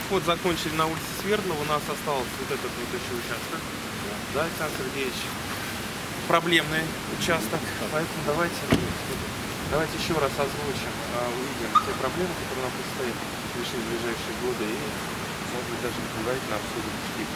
Вход закончили на улице Свердлова, у нас остался вот этот вот еще участок. Да, Александр Сергеевич? Проблемный участок, поэтому давайте еще раз озвучим, увидим те проблемы, которые нам предстоит решить в ближайшие годы, и, может быть, даже предварительно обсудим какие-то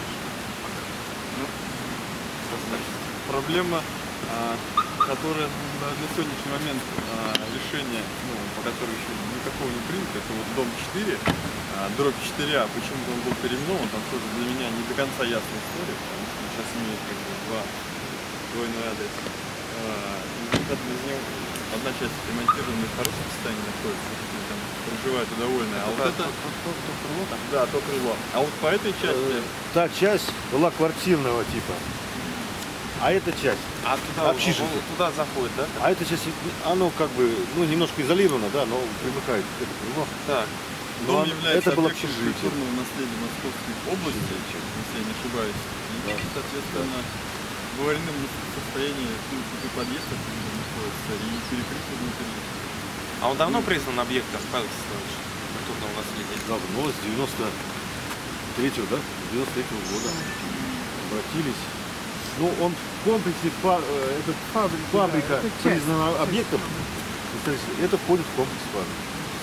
проблема, которая на сегодняшний момент решение, по которой еще никакого не принято, это вот дом 4, дробь 4А, почему-то он был переименован, там тоже для меня не до конца ясная история, потому что он сейчас имеет как бы двойной адрес. Из него одна часть ремонтирована в хорошем состоянии находится, там проживают и довольны. А вот это то крыло там? Да, то крыло. А вот по этой части... Та часть была квартирного типа. А эта часть туда заходит, да? А эта часть, оно как бы, немножко изолировано, да, но примыкает к этому. Так. Дом является это было объектом культурного наследия Московской области, если я не ошибаюсь. И, соответственно, в аварийном состоянии подъезд находится и перекрыт внутри. А он давно признан объектом, Павел Вячеславович, культурного наследия? Давно, с 93-го, да? 93-го года обратились. Он в комплексе, фабрика признана объектом, то есть это входит в комплекс фабрики.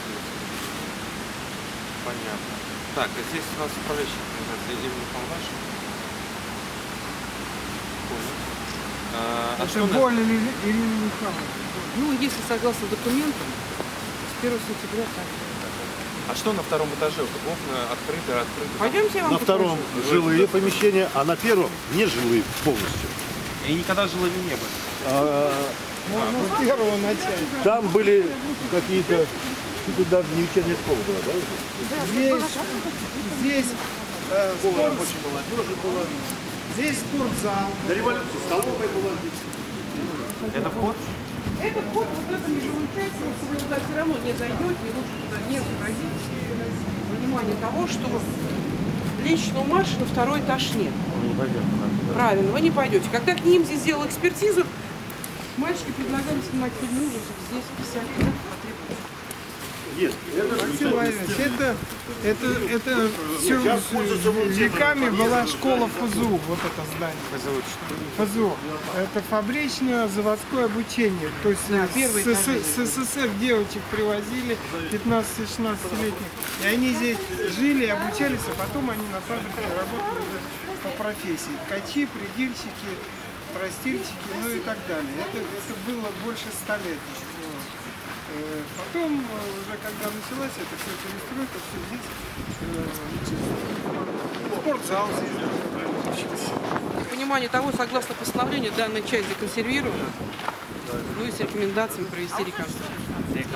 Понятно. Так, здесь у нас управляющий организация Ирина Михайловна. Понял. Это более Ирина Михайловна. Если согласно документам, с 1 сентября так. А что на втором этаже? Окна открыты? Пойдемте, я вам На втором жилые помещения, а на первом нежилые полностью. И никогда жилыми не были? Можно с первого начать. Там были какие-то, даже не вечерняя школа была, да? Здесь молодежи была. Здесь спортзал. До революции столовая была. Это вход? Это вход, вот это нежилую часть, если вы туда все равно не зайдете, и лучше туда не заходить. Внимание того, что личного марша на второй этаж нет. Правильно, вы не пойдете. Когда к ним здесь сделал экспертизу, мальчики предлагали снимать фильм ужасов здесь 50 лет это веками была школа ФЗУ, вот это здание. ФЗУ. Это фабричное заводское обучение. То есть с СССР девочек привозили 15-16-летних. И они здесь жили, обучались, а потом они на фабрике работали уже по профессии. Ткачи, предельщики, тростильщики, и так далее. Это было больше 100 лет. Потом, уже когда началась эта вся перестройка, все здесь спортзал здесь. Понимание того, согласно постановлению, данная часть законсервирована, и с рекомендациями провести реконструкцию.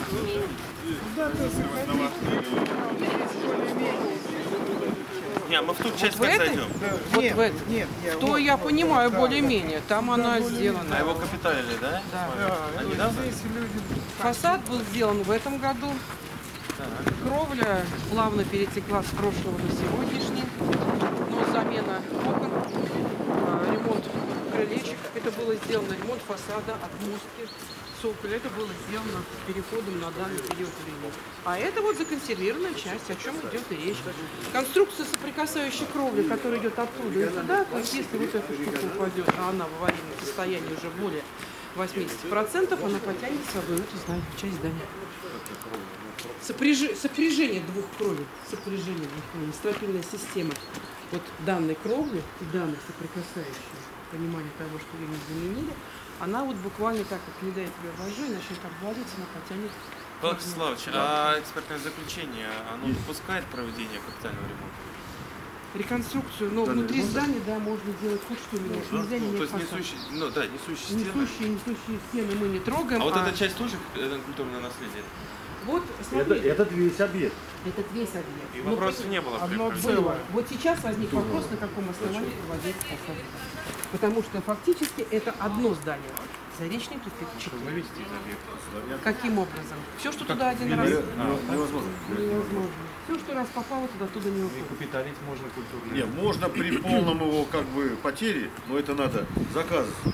Мы в ту часть в этой? зайдем. Вот в этой. Нет, то я понимаю более-менее. Там она сделана. А его капиталили, да? Да. Недавно? Фасад был сделан в этом году. Кровля плавно перетекла с прошлого на сегодняшний. Но замена окон, ремонт крылечек, это было сделано, ремонт фасада, отмостки, цоколя, это было сделано с переходом на данный период времени. А это вот законсервированная часть, о чем идет и речь. Конструкция соприкасающей кровли, которая идет оттуда и туда, то есть если вот эта штука упадет, а она в аварийном состоянии уже более 80%, она потянет с собой эту часть здания. Сопряжение двух кровей, стропильная система вот данной кровли и данной соприкасающей, понимание того, что ее не заменили, она вот буквально так, как не дай тебе вожу, и начнет обводиться, она потянет. Павел Вячеславович, а экспертное заключение, оно допускает проведение капитального ремонта? Реконструкцию, но внутри здания, да, можно делать хоть что-нибудь. Нельзя менять фасад. Несущие стены мы не трогаем. А вот эта часть тоже культурное наследие? Вот, смотрите. Этот весь объект. Этот весь объект. И вопросов не было. Вот сейчас возник вопрос, на каком основании проводить фасад. Потому что фактически это одно здание. Заречный префект 4. Вывести из объекта. Каким образом? Все, что туда один раз... Невозможно. Все, что раз попало, туда не уходит. И капиталить можно культурно. Нет, можно при полном его потере, но это надо заказывать.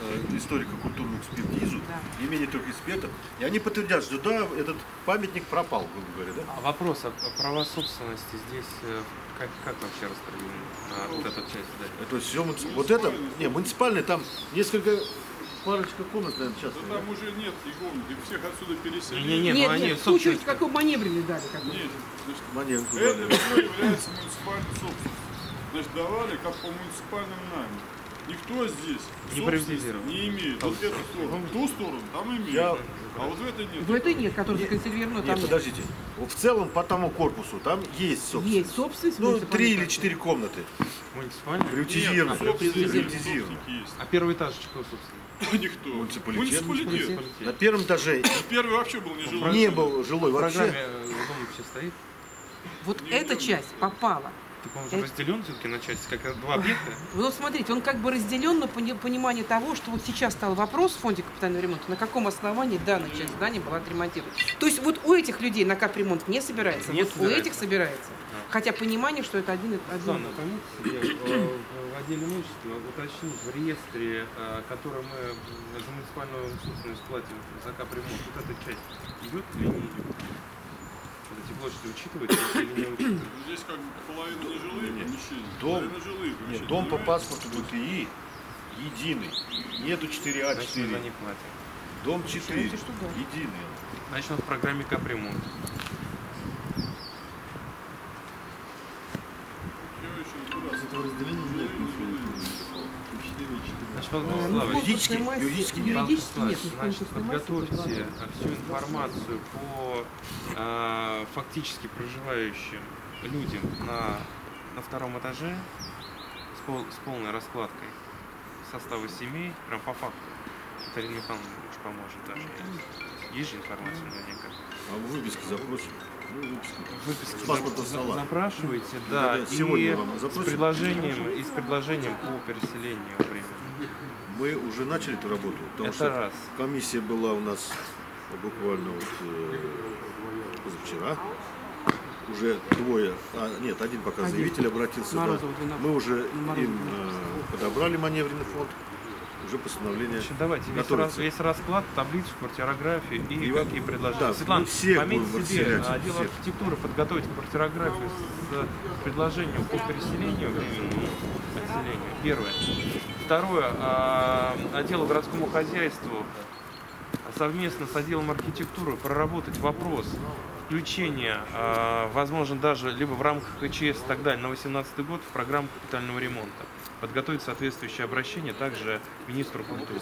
историко-культурную экспертизу, не менее 3 экспертов, и они подтвердят, что да, этот памятник пропал, грубо говоря, да? А вопрос, а права собственности здесь как вообще распределены? Вот эта часть, да? То есть все, вот это, не, муниципальный, там несколько, парочка комнат, наверное, сейчас. Да там уже нет и комнат, их всех отсюда переселили. Не, ну они нет, кучу какой маневренный дали. Нет, значит, Маневр это дали. все является муниципальной собственностью. Значит, давали как по муниципальным наймам. Никто здесь Не собственности приватизировал. не имеет. Вот эту сторону. Ту сторону там имеет. Я- А вот в этой нет. В этой нет, который законсервирован, там Нет, подождите. Вот в целом по тому корпусу там есть собственность. есть собственность. Ну, муниципальной 3 или собственности. 4 комнаты. Муниципальный? Приватизировано. Приватизировано. Есть. А первый этаж чего, собственно? Никто. Муниципалитет. Муниципалитет. На первом этаже Первый вообще был не жилой. не был жилой В программе вообще. дом вообще стоит? Вот эта часть попала. Так он же разделен все-таки на части, как два объекта? Вот смотрите, он как бы разделен на понимание того, что вот сейчас стал вопрос в фонде капитального ремонта, на каком основании данная часть здания была отремонтирована. То есть вот у этих людей на капремонт не собирается, Не вот собирается. у этих собирается. Хотя понимание, что это один. Ладно, помните себе в отделе имущества уточнить в реестре, который мы за муниципальную собственность платим за капремонт, вот эта часть идет или не идет? Вот эти площади учитываются или не учитываются? Здесь как бы половина нежилые помещения, Дом. половина жилые помещения. Нет, дом по понимаете? паспорту ВТИ единый. Нету Значит, мы за 4А4. них платим. Дом 4. Считайте, что да. Единый. Значит, он в программе капремонт. Всё еще туда. Этого разделения нет. Значит, Владимир Славович, Юридически, юридически нет. Юридически нет. Значит, подготовьте всю информацию по фактически проживающим людям на втором этаже с полной раскладкой состава семей, прям по факту. Тарина Михайловна уж поможет даже. Есть же информация наверняка. А выписки запросим. Ну, выписку. Выписки С паспортного стола. запрашивайте, Да, да, да, сегодня и вам с запросим. предложением по переселению временно. Мы уже начали эту работу, потому Это что раз. комиссия была у нас буквально вот, позавчера. Уже двое, нет, один пока заявитель обратился. Да. Морозова, 12. Мы уже Морозова, им подобрали маневренный фонд, уже постановление. Значит, давайте готовится. весь расклад, таблицу, квартирографию и И какие вот, предложения. да, Светлана, мы всех пометьте будем себе, расселять, отдел всех. архитектуры подготовить квартирографию с предложением по переселению, временному отселению. Первое. Второе. Отделу городскому хозяйству совместно с отделом архитектуры проработать вопрос включения, возможно, даже либо в рамках КЧС и так далее, на 2018 год в программу капитального ремонта. Подготовить соответствующее обращение также министру культуры.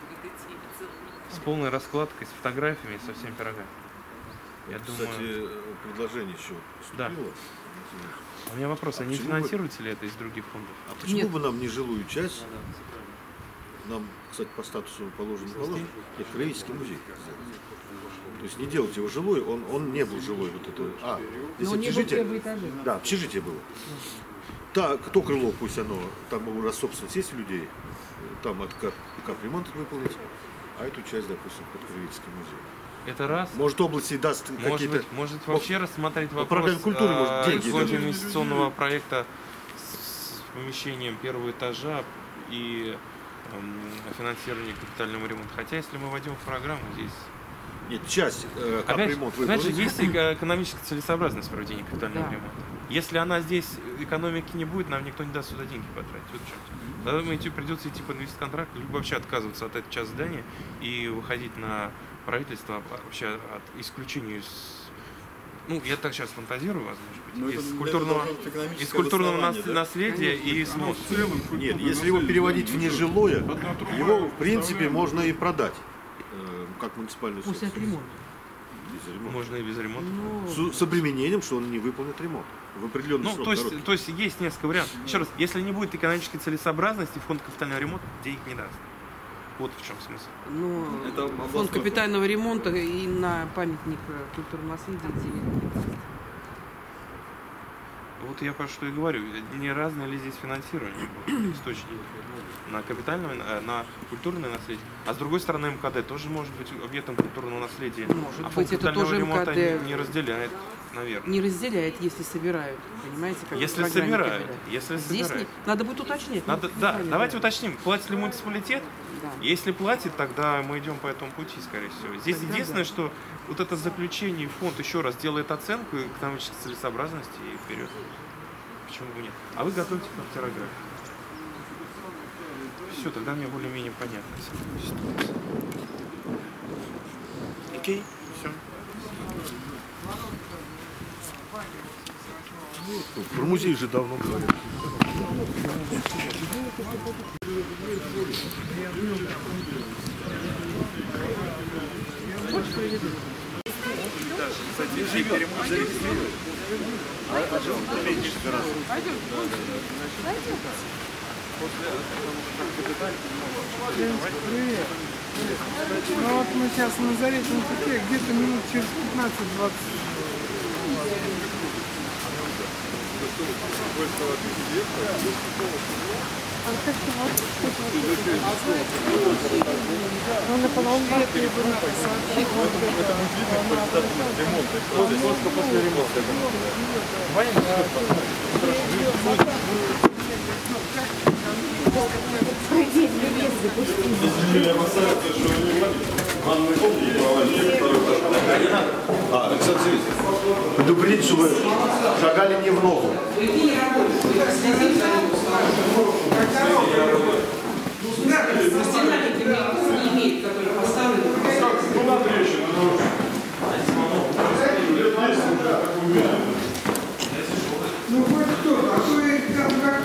С полной раскладкой, с фотографиями, со всеми пирогами. Я Кстати, думаю... предложение еще Да. поступило. У меня вопрос, а не почему финансируете ли это из других фондов? А почему Нет. бы нам не жилую часть? Нам, кстати, по статусу положено. Нет, краеведческий музей сделать. То есть не делать его жилой, он не был жилой. Вот это, здесь Но он не был общежитие. первый этаж. Да, общежитие было. То крыло, пусть оно, там уже собственность есть у людей, там от капремонт выполнить, а эту часть, допустим, под краеведческий музей. Это раз. Может, области даст какие-то... Может вообще рассмотреть вопрос программе культуры, может, деньги исходя даже. инвестиционного проекта с помещением первого этажа и финансирование капитального ремонта. Хотя, если мы войдем в программу, здесь... Нет, часть капремонт Опять же, выполнить. есть экономическая целесообразность проведения капитального Да. ремонта. Если она здесь, экономики не будет, нам никто не даст сюда деньги потратить. Вот в чем дело. Тогда придется идти по инвестконтракту, либо вообще отказываться от этой части здания и выходить на правительство вообще от исключения из... Ну, я так сейчас фантазирую, возможно, из культурного наследия и СМОС. Нет, если его переводить в нежилое, его, в принципе, можно и продать, как муниципальную После собственность. ремонта. Без ремонта. Можно и без ремонта. С обременением, что он не выполнит ремонт в определенный Ну, срок. то есть есть несколько вариантов. Еще раз, если не будет экономической целесообразности, фонд капитального ремонта денег не даст. Вот в чем смысл. Ну, Это фонд областной капитального ремонта и на памятник культурного наследия денег не даст. Вот я про что и говорю. Не разное ли здесь финансирование будет, источники на капитальное, на культурное наследие. А с другой стороны, МКД тоже может быть объектом культурного наследия. Может а фонд быть, это капитального тоже ремонта МКД. не разделяет, наверное. Не разделяет, если собирают. Понимаете, как Если в программе собирают, собирают. если Здесь собирают. надо будет уточнить. Надо, да, давайте уточним, платит ли муниципалитет Да. Если платит, тогда мы идем по этому пути, скорее всего. Здесь Тогда единственное, да. что вот это заключение, фонд еще раз делает оценку экономической целесообразности и вперед. Почему бы нет? А вы готовите квартирографию. Все, тогда мне более-менее понятна ситуация. Окей, все. Про музей же давно говорят. Привет. Ну вот мы сейчас на Заречном пути, где-то минут через 15-20. Ну, на полном Это только после ремонта. Александр Сергеевич, предупредить, чтобы шагали не в ногу. Ну хоть кто-то, а то их там как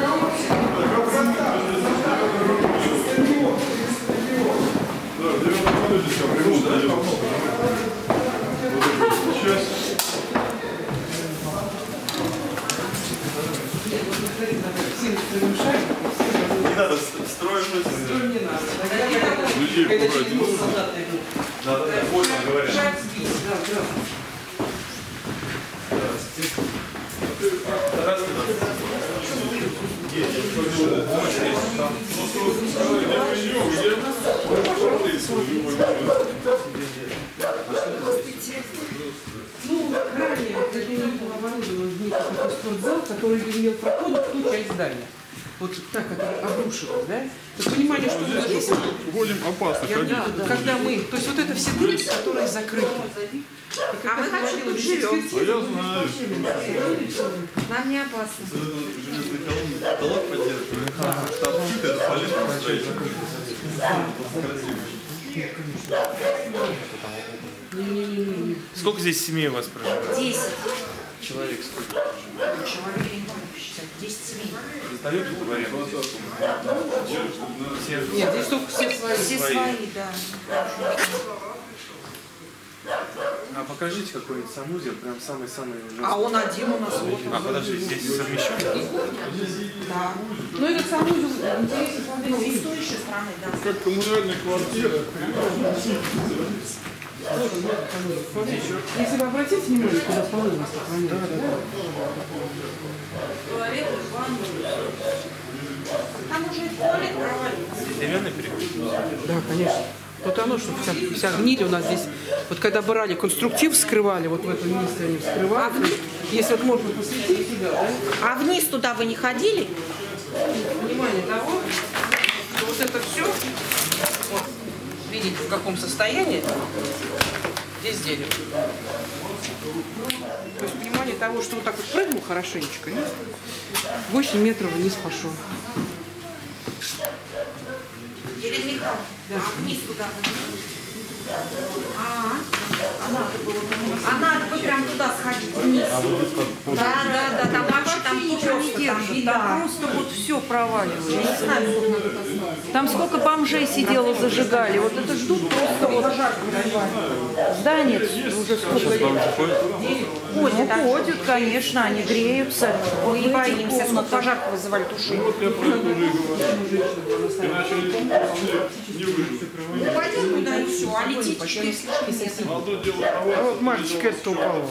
Не надо строить людей убрать. Да, можно говорить. Ну, ранее это не был оборудован такой спортзал, который имел проход в ту часть здания. Вот так, которая обрушилась, да? То понимание, что мы здесь... Вводим опасно ходить. Да, когда мы... То есть вот это все дырки, которые закрыты. А мы хорошо тут живем. А я знаю. Нам не опасно. Потолок поддерживает. Штаб-кит, это полезно строительство. Сколько здесь семей у вас проживает? 10. Человек сколько? Человек, я не могу посчитать. 10 семей. Достаете в аренду? Нет, здесь только все свои. Все свои, да. А покажите какой-нибудь санузел, прям самый-самый ужасный. А он один у нас. Вот. А, подожди, здесь совмещен? Да. Ну, этот санузел интересен. Ну, и с той еще стороны, да. Как коммунальная квартира. Если вы обратите внимание, куда полы у нас сохраняются. Туалет, ванну. Там уже туалет провалился. Деревянный переходит? Да, конечно. Вот оно, что вся гниль у нас здесь. Вот когда брали конструктив, вскрывали, вот в этом месте они вскрывали. Если вот можно посветить сюда, да? А вниз туда вы не ходили? Понимание того, что вот это все, вот, видите, в каком состоянии, здесь дерево. То есть понимание того, что вот так вот прыгнул хорошенечко, и 8 метров вниз пошел. Елена Михайловна, а вниз туда вы не ходили? А надо бы прям туда сходить вниз. Да, там вообще там просто там видно. Просто вот все проваливается. Я не знаю, сколько надо доснуть. Там сколько бомжей сидело, зажигали. Вот это ждут просто вот. Здание уже сколько лет. Ходят, Ну, ходят, конечно, они греются. мы не боимся, сколько пожар вызывали тушить. Вот я про это уже и говорю. Иначе не выживут. Пойдем туда и все, а летите 4 с лишним метра. Одно дело А провал. вот мальчик это упал.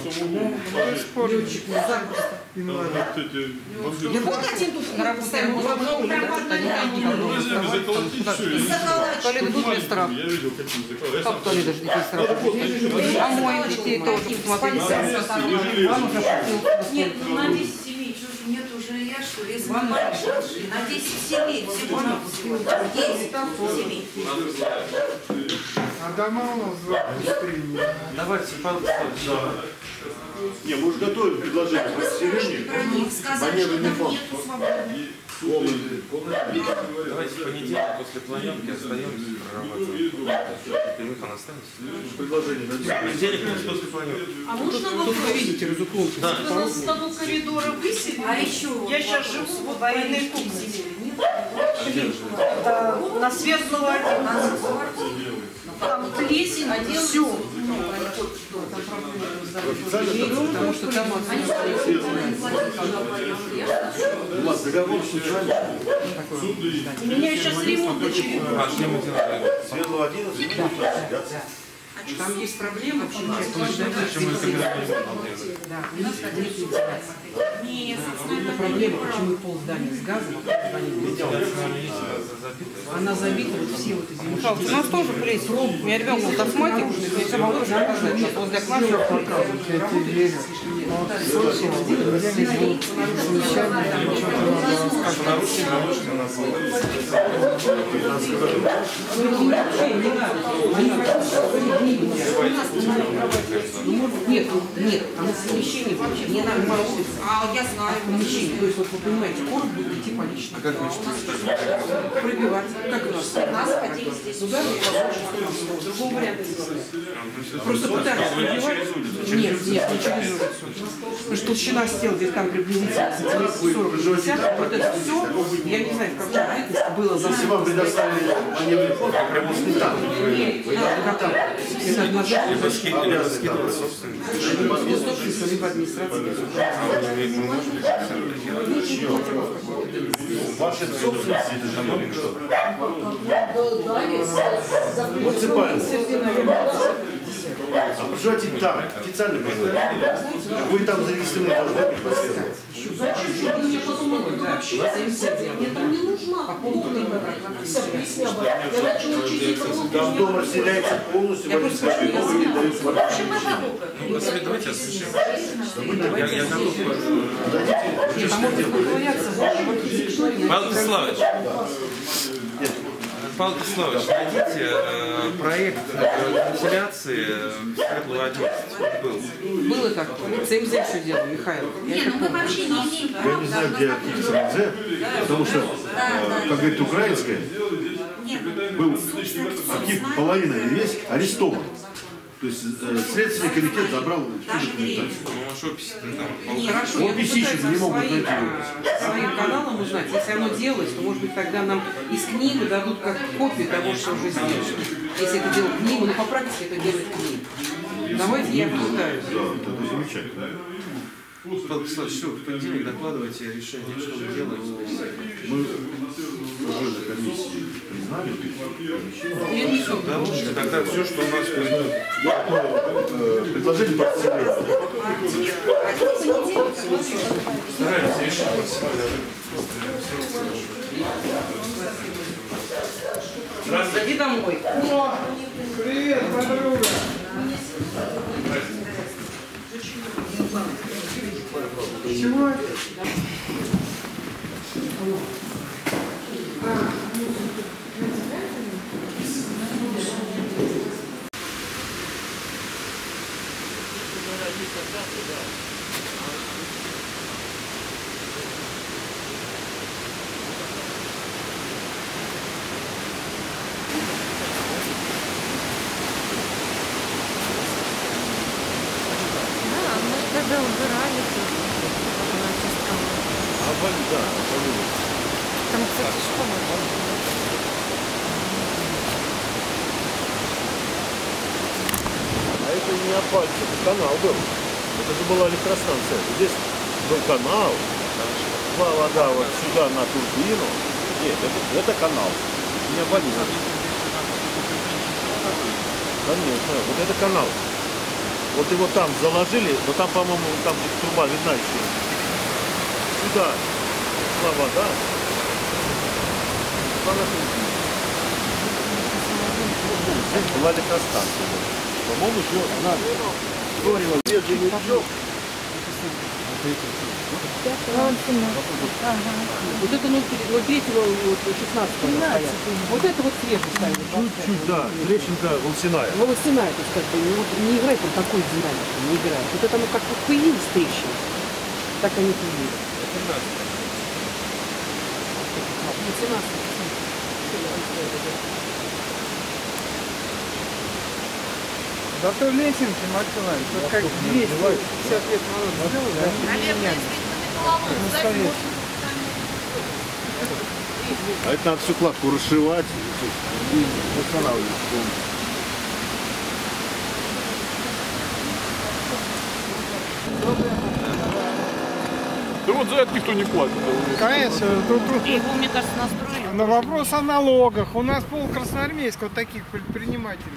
Вот один тут на работе стоял, прям по одной ноге. Туалеты тут без страх. Я видел, какие заколы. Как туалеты даже без страх? А моим детей тоже, посмотрите. Нет, ну на 10 семей, что же нет уже, я ж что лес большой, на 10 семей всего на 10 семей. А дома у нас быстрее. Давайте, Павел Павлович. Не, мы уже готовим предложение по расширению. Маневренный фонд. Давайте в понедельник после планерки остаемся прорабатывать. Михан, останется? Предложение В понедельник после планерки. А можно вопрос? Вы видите, разуклонки. Да. Вы нас с того коридора выселили? А еще я сейчас живу в военной комнате. На Светлого 11. Там плесень, все. Потому что там У вас договор случайно? У меня сейчас ремонт очередной. А что мы делаем? Светлого 11? там есть проблема. Почему это Нет, Проблема, почему пол здания с газом, она забита вот все вот эти. Михалыч, у нас тоже плесень. Я ребенку вот астматик, я сама уже показать, сейчас возле окна все показывают. Я тебе верю. Но слушай, я не буду совещание, там что-то надо Нет, она совмещение вообще не нормально. А я знаю. Помещение. То есть, вот вы понимаете, короб будет идти по личному. Как вы считаете? Пробивать. Как у нас? Нас хотели здесь. Туда в другом варианте. Просто пытались пробивать. Нет, не через улицу. Потому что толщина стен где-то там приблизительно сантиметров 40-50. Вот это все, я не знаю, в каком правительстве было Если вам предоставили маневренный фонд, как прямо не там. это назад. Либо скидывать собственность. Без собственности, либо администрации. Ваши собственности, это же много что. Муниципальный. А проживайте там, официально проживаете. Вы там зарегистрированы должны быть последовательно. Там дом расселяется полностью, в администрации не дают квартиру. Ну, давайте освещим. Я готов. Павел Вячеславович. Павел Вячеславович, найдите проект вентиляции Светлого 11. Был. Было так. ЦМЗ еще делал, Михаил. Не, ну мы вообще не имеем Я права. не знаю, где ЦМЗ, потому что, как говорит украинская, был половина или весь арестован. То есть Следственный комитет забрал всю документацию. Ну, офисе там. Хорошо, Вот ищут, не могут найти. своим каналом узнать. Если оно делалось, то, может быть, тогда нам из книги дадут как копию того, что уже сделано. Если это делать книгу, но по практике это делает книга. Давайте я попытаюсь. Да, это замечательно. Павел Вячеславович, что, в понедельник докладывайте решение, что вы делаете. Мы уже на комиссии признали помещение. Я не знаю. Да, лучше тогда все, что у нас будет. Предложение по расселению. Стараемся решить максимально. Здравствуйте. Иди домой. О, привет, подруга. Чего? Когда убирали тоже. Да, Там, кстати, школа. а это не Апальчик, это канал был. Это же была электростанция. Здесь был канал, шла вода вот сюда на турбину. Нет, это канал. Не Апальчик. Конечно, вот это канал. Вот его там заложили, но там, по-моему, там труба видна еще. Сюда шла вода. Здесь была электростанция. По-моему, еще она говорила, медленный джок. Вот это 03-го, 16-го. Вот это вот свежий ставит. Чуть-чуть, да, трещинка волосяная. Волосяная, то есть как бы не играет он такой динамики, не играет. Вот это как вот появились трещины, так они появились. Зато лесенки, Максим Иванович, вот как 250 лет назад сделали, они не меняли. Настоящие. А это надо всю кладку расшивать и восстанавливать полностью. Да вот за это никто не платит. Конечно, тут Его, мне кажется, настроили. на вопрос о налогах. У нас пол Красноармейска вот таких предпринимателей.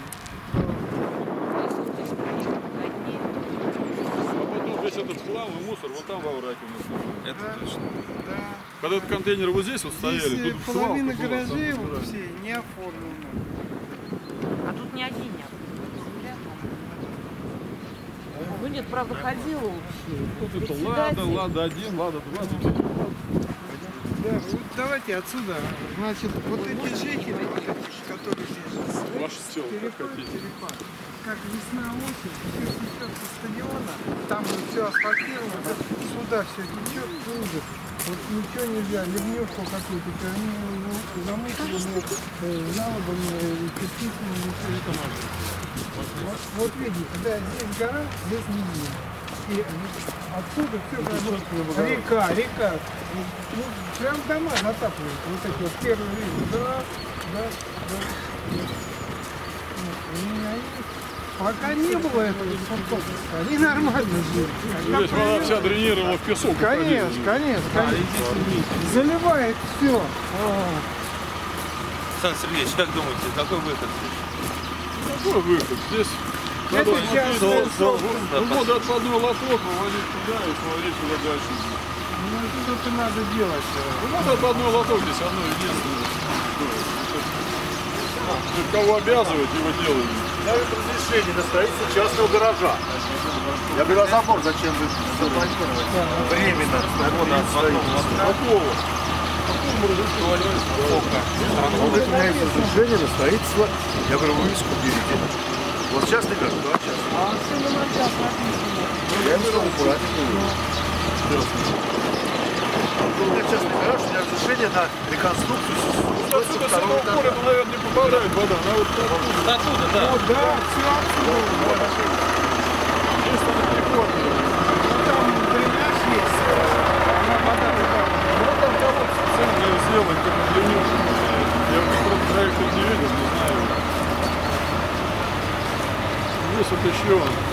Весь этот хлам и мусор вот там во враге у нас. Это точно. Да. Когда этот контейнер вот здесь вот стояли, Здесь тут половина свалка была, гаражей там, вот да. все не оформлены. А тут не один нет. Ну нет, правда, ходила вообще. Тут это Лада 1, Лада 2. Да, вот давайте отсюда. Значит, вот эти жители, вот эти, которые здесь. Ваше тело, как хотите. Как весна-осень, все течет со стадиона, там же все асфальтировано, сюда все течет, ужас. Вот ничего нельзя, ливневку какую-то, замысленную, жалобами, частицами, все это можно. Вот видите, да, здесь гора, здесь низина. И отсюда все река. Ну, прям дома затапливают, вот эти вот первые виды. Да. У меня есть. Пока не было этого, они нормально жили. Здесь вода вся дренировала в песок. Конечно. Заливает все. Александр Сергеевич, как думаете, какой выход? Какой выход? Здесь надо воду от одной лоток выводить туда и сводить сюда дальше. Ну, что-то надо делать. Вот от одной лоток здесь одно единственное. Кого обязывать, его делают. Дают разрешение на строительство частного гаража. Я говорю, а забор зачем вы запланировать? Временно. Какого? Вот это у меня есть разрешение на строительство. Я говорю, вывеску берите. Вот частный гараж, да, частный. Я ему сказал, аккуратнее. У меня частный гараж, у меня разрешение на реконструкцию. Отсюда с этого поля, наверное, не попадает вода. Она вот Оттуда, да. Вот, да, все отсюда. здесь она переходит. Там дренаж есть. Она вода туда. Вот там кого-то специально сделать, как для него. Я просто проект не видел, не знаю. Здесь вот еще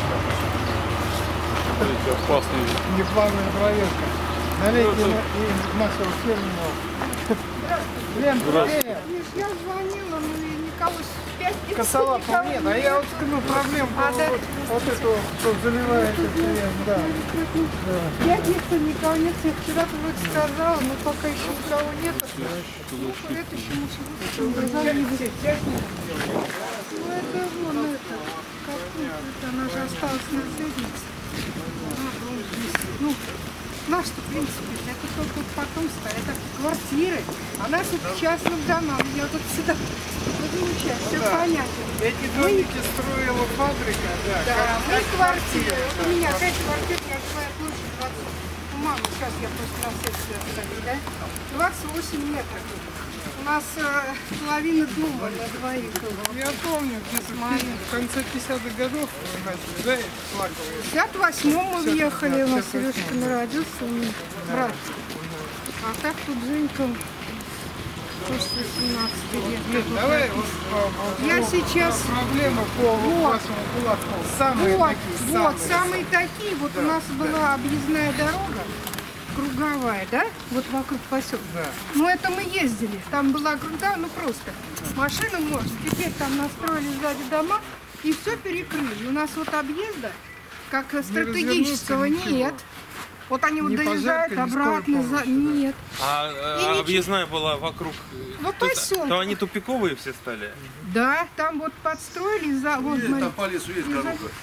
эти опасные. Неплавная проверка. Налейте нашего фирменного. Лен, привет. Я звонила, но никого с 5 Косолапого нет, а я вот скажу проблему, вот эту, что заливает этот крем, да. Пятница никого нет, я вчера вроде сказала, но пока еще никого нет. Ну, это еще мусор. Все техники. Ну, это вон это, как она же осталась наследница. Ну, наш-то, в принципе, это только потом стоит, это квартиры. А нас вот в частном домах, я тут всегда выучаю, все понятно. Эти домики строила фабрика, да. Да, мы квартиры. Вот у меня 5 квартир, я своя площадь 20. У мамы, сейчас я просто на сетке оставлю, да? 28 метров. У нас половина дома на двоих. Я помню, в конце 50-х годов, да, флаговые. В 58-м мы въехали, у нас Сережка родился, у меня брат. А так тут Женька после 17 лет. Давай, Я сейчас... Проблема по вашему кулаку. Самые такие, Вот, самые такие. Вот у нас была объездная дорога. Круговая, да? Вот вокруг поселка. Да. Ну, это мы ездили. Там была круговая, ну просто. Машину можно. Теперь там настроили сзади дома и все перекрыли. У нас вот объезда, как стратегического, нет. Вот они вот доезжают обратно. Нет. А объездная была вокруг. Ну, поселка. То они тупиковые все стали? Да, там вот подстроили. Вот, Там по лесу есть дорога.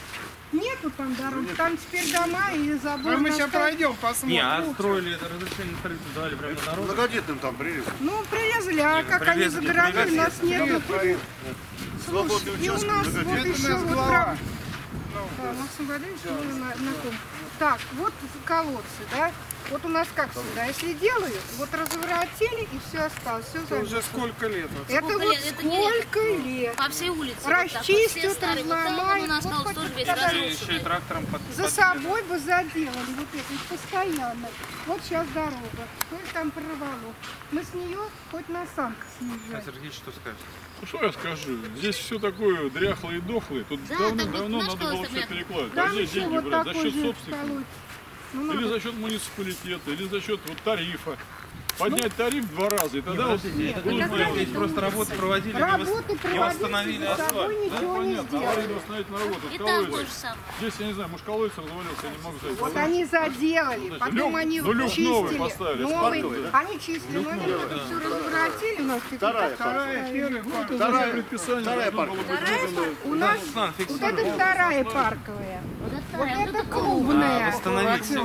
Нету там дорог, там теперь дома и забор. А мы сейчас наставили. пройдем, посмотрим. Не, а строили, разрешение на строительство давали прямо на дорогу. Многодетным там прирезали. Ну, прирезали, а как они Привезли, загородили, привезли. нас нет. Свободный И у участок, нас вот многодетный. еще вот глава. Да, Максим Владимирович был на том. Так, вот колодцы, да? Вот у нас как всегда, если делают, вот разворотили и все осталось, все Это уже сколько лет? Вот. Это вот лет? Это не сколько лет. По всей улице. Расчистят, Вот так вот, все старые. Вот там разломают. у нас Вот осталось хоть тоже весь тогда разрушенный. Еще и трактором За собой бы заделали вот это, и постоянно. Вот сейчас дорога, то ли там прорвало. Мы с нее хоть на санках съезжаем. Сергей, что скажешь? Ну что я скажу? Здесь все такое дряхлое и дохлое. Тут Да, давно так вот надо было наш все колосс перекладывать. Там А здесь еще деньги вот брать за такой счет же собственников. колодец. Ну, Или надо. за счет муниципалитета, или за счет вот тарифа. Поднять тариф в 2 раза, и тогда вот Это будут не делать. здесь просто работы проводили, Работы не проводили, восстановили за собой асфальт. ничего не Понятно, сделали. аварийно-восстановительная работа. И там то колодец. же самое. Здесь, я не знаю, может колодец развалился, я не могу сказать. Вот они заделали, потом люк- они ну, люк чистили. новый поставили, Новый. спарковый, да? Они чистили, но они все разворотили у нас. Вторая Вторая. Вторая предписание вторая должно было быть. У нас Руслан, вот фиксируй. это вторая парковая. Вот это, Вот вот это это клубная. Восстановить все.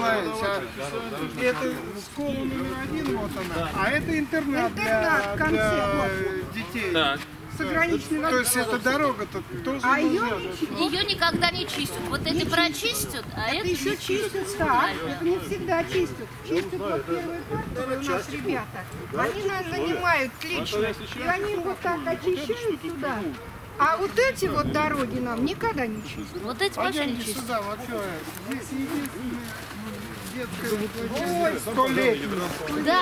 Это школа номер 1, вот она. А это интернат, Интернат в конце, для детей. Так. С ограниченными То есть эта дорога-то тоже А ее нужна. ничего. Ее никогда не чистят. Вот эти прочистят, а это Еще чистят, да. Это не всегда чистят. Чистят вот первые парковые у нас ребята. Они нас занимают лично. И они вот так очищают туда. А вот эти вот дороги нам никогда не чистят. Вот эти вообще не Пойдемте чистят. сюда, вообще. Здесь единственное детское столетие. Да.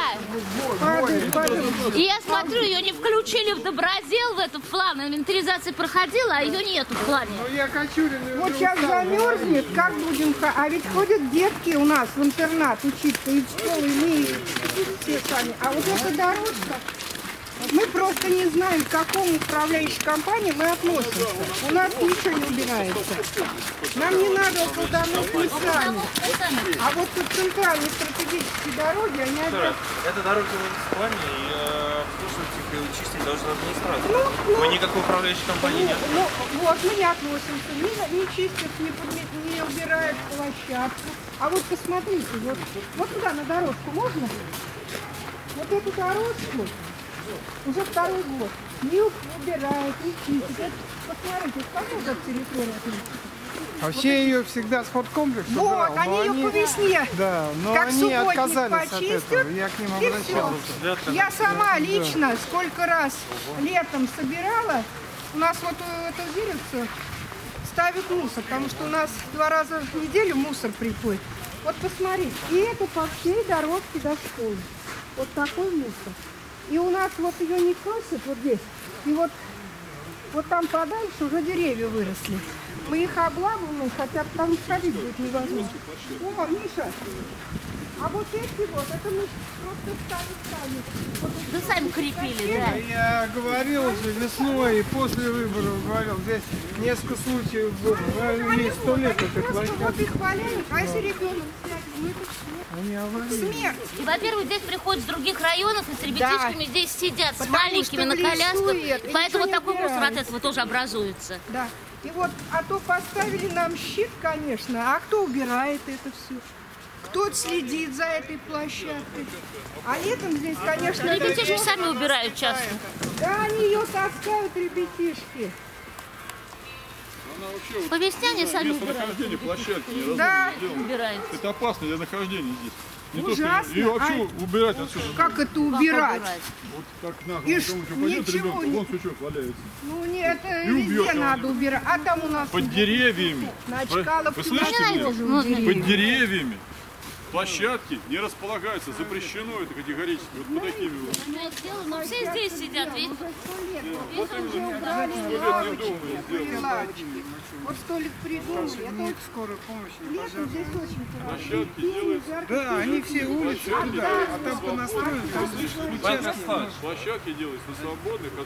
Падают. И я смотрю, ее не включили в добродел, в этот план. Инвентаризация проходила, а ее нету в плане. Ну я Кочурин. Вот сейчас замерзнет, как будем... А ведь ходят детки у нас в интернат учиться, и в школу, и мы все сами. А вот эта дорожка, мы просто не знаем, к какому управляющей компании мы относимся. У нас ничего не убирается. Нам не надо туда, мы сами. А вот тут центральные стратегические дороги, они опять... Это дороги в муниципальной, и обслуживать их и чистить должна администрация. Мы никакой управляющей компании нет. Ну, вот мы не относимся, не чистят, не убирают площадку. А вот посмотрите, вот туда на дорожку можно? Вот эту дорожку уже второй год не убирают, не чистят. Посмотрите, сколько эта территория? Вообще ее всегда спорткомплекс Вот, убирал, они но ее по весне, Да, но как они субботник, отказались от почистят, этого. Я к ним и обращался. Я сама лично сколько раз летом собирала, у нас вот это деревце ставят мусор, потому что у нас 2 раза в неделю мусор приходит. Вот посмотрите, и это по всей дорожке до школы. Вот такой мусор. И у нас вот ее не косят вот здесь. И вот там подальше уже деревья выросли. Мы их обламываем, хотя там ходить будет невозможно. О, Миша, а вот эти вот, это мы просто сами. Да сами крепили, да. Я говорил уже весной и после выборов говорил, здесь несколько случаев было. Есть 100 лет этой Просто вот площадки. их валяют, а если ребенок сядет, ну это все. Они аварийные. Смерть. И, во-первых, здесь приходят с других районов и с ребятишками здесь сидят, с Потому маленькими что на в лесу колясках. это, И поэтому ничего не такой мусор от убирается. этого тоже образуется. Да. И вот, а то поставили нам щит, конечно, а кто убирает это все? Кто следит за этой площадкой? А летом здесь, конечно... Ребятишки сами убирают часто. Да, они ее таскают, ребятишки. Она вообще По весне они сами место убирают. нахождения площадки не Да. сделано. Убирают. Это опасно для нахождения здесь. Не то, что Ужасно. ее вообще убирать отсюда. Как это убирать? Вот так нахуй, И кому что пойдет ничего ребенку, не- вон сучок валяется. Ну, не, это И убьет везде кого-нибудь. надо убирать. А там у нас... Под деревьями. На Вы Чкаловке слышите меня? тоже Вот. деревья. Под деревьями. Площадки не располагаются, запрещено это категорически. Вот по такими вот. Ну, все здесь сидят, видите? Вот им же Убрали 100 лет не лавочки, думали сделать. вот столик придумали. Это вот Скорой помощи. летом здесь очень хорошо. Площадки делаются. Да, они все улицы туда, а там понастроили. Там Площадки делаются на свободных от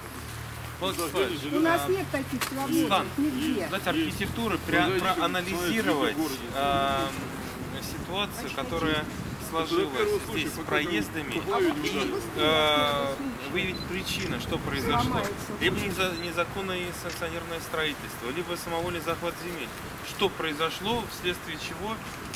У нас нет таких свободных нигде. Дать архитектуры, проанализировать ситуацию, которая сложилось здесь с проездами и выявить причину, что произошло. Либо незаконное и санкционированное строительство, либо самовольный захват земель. Что произошло, вследствие чего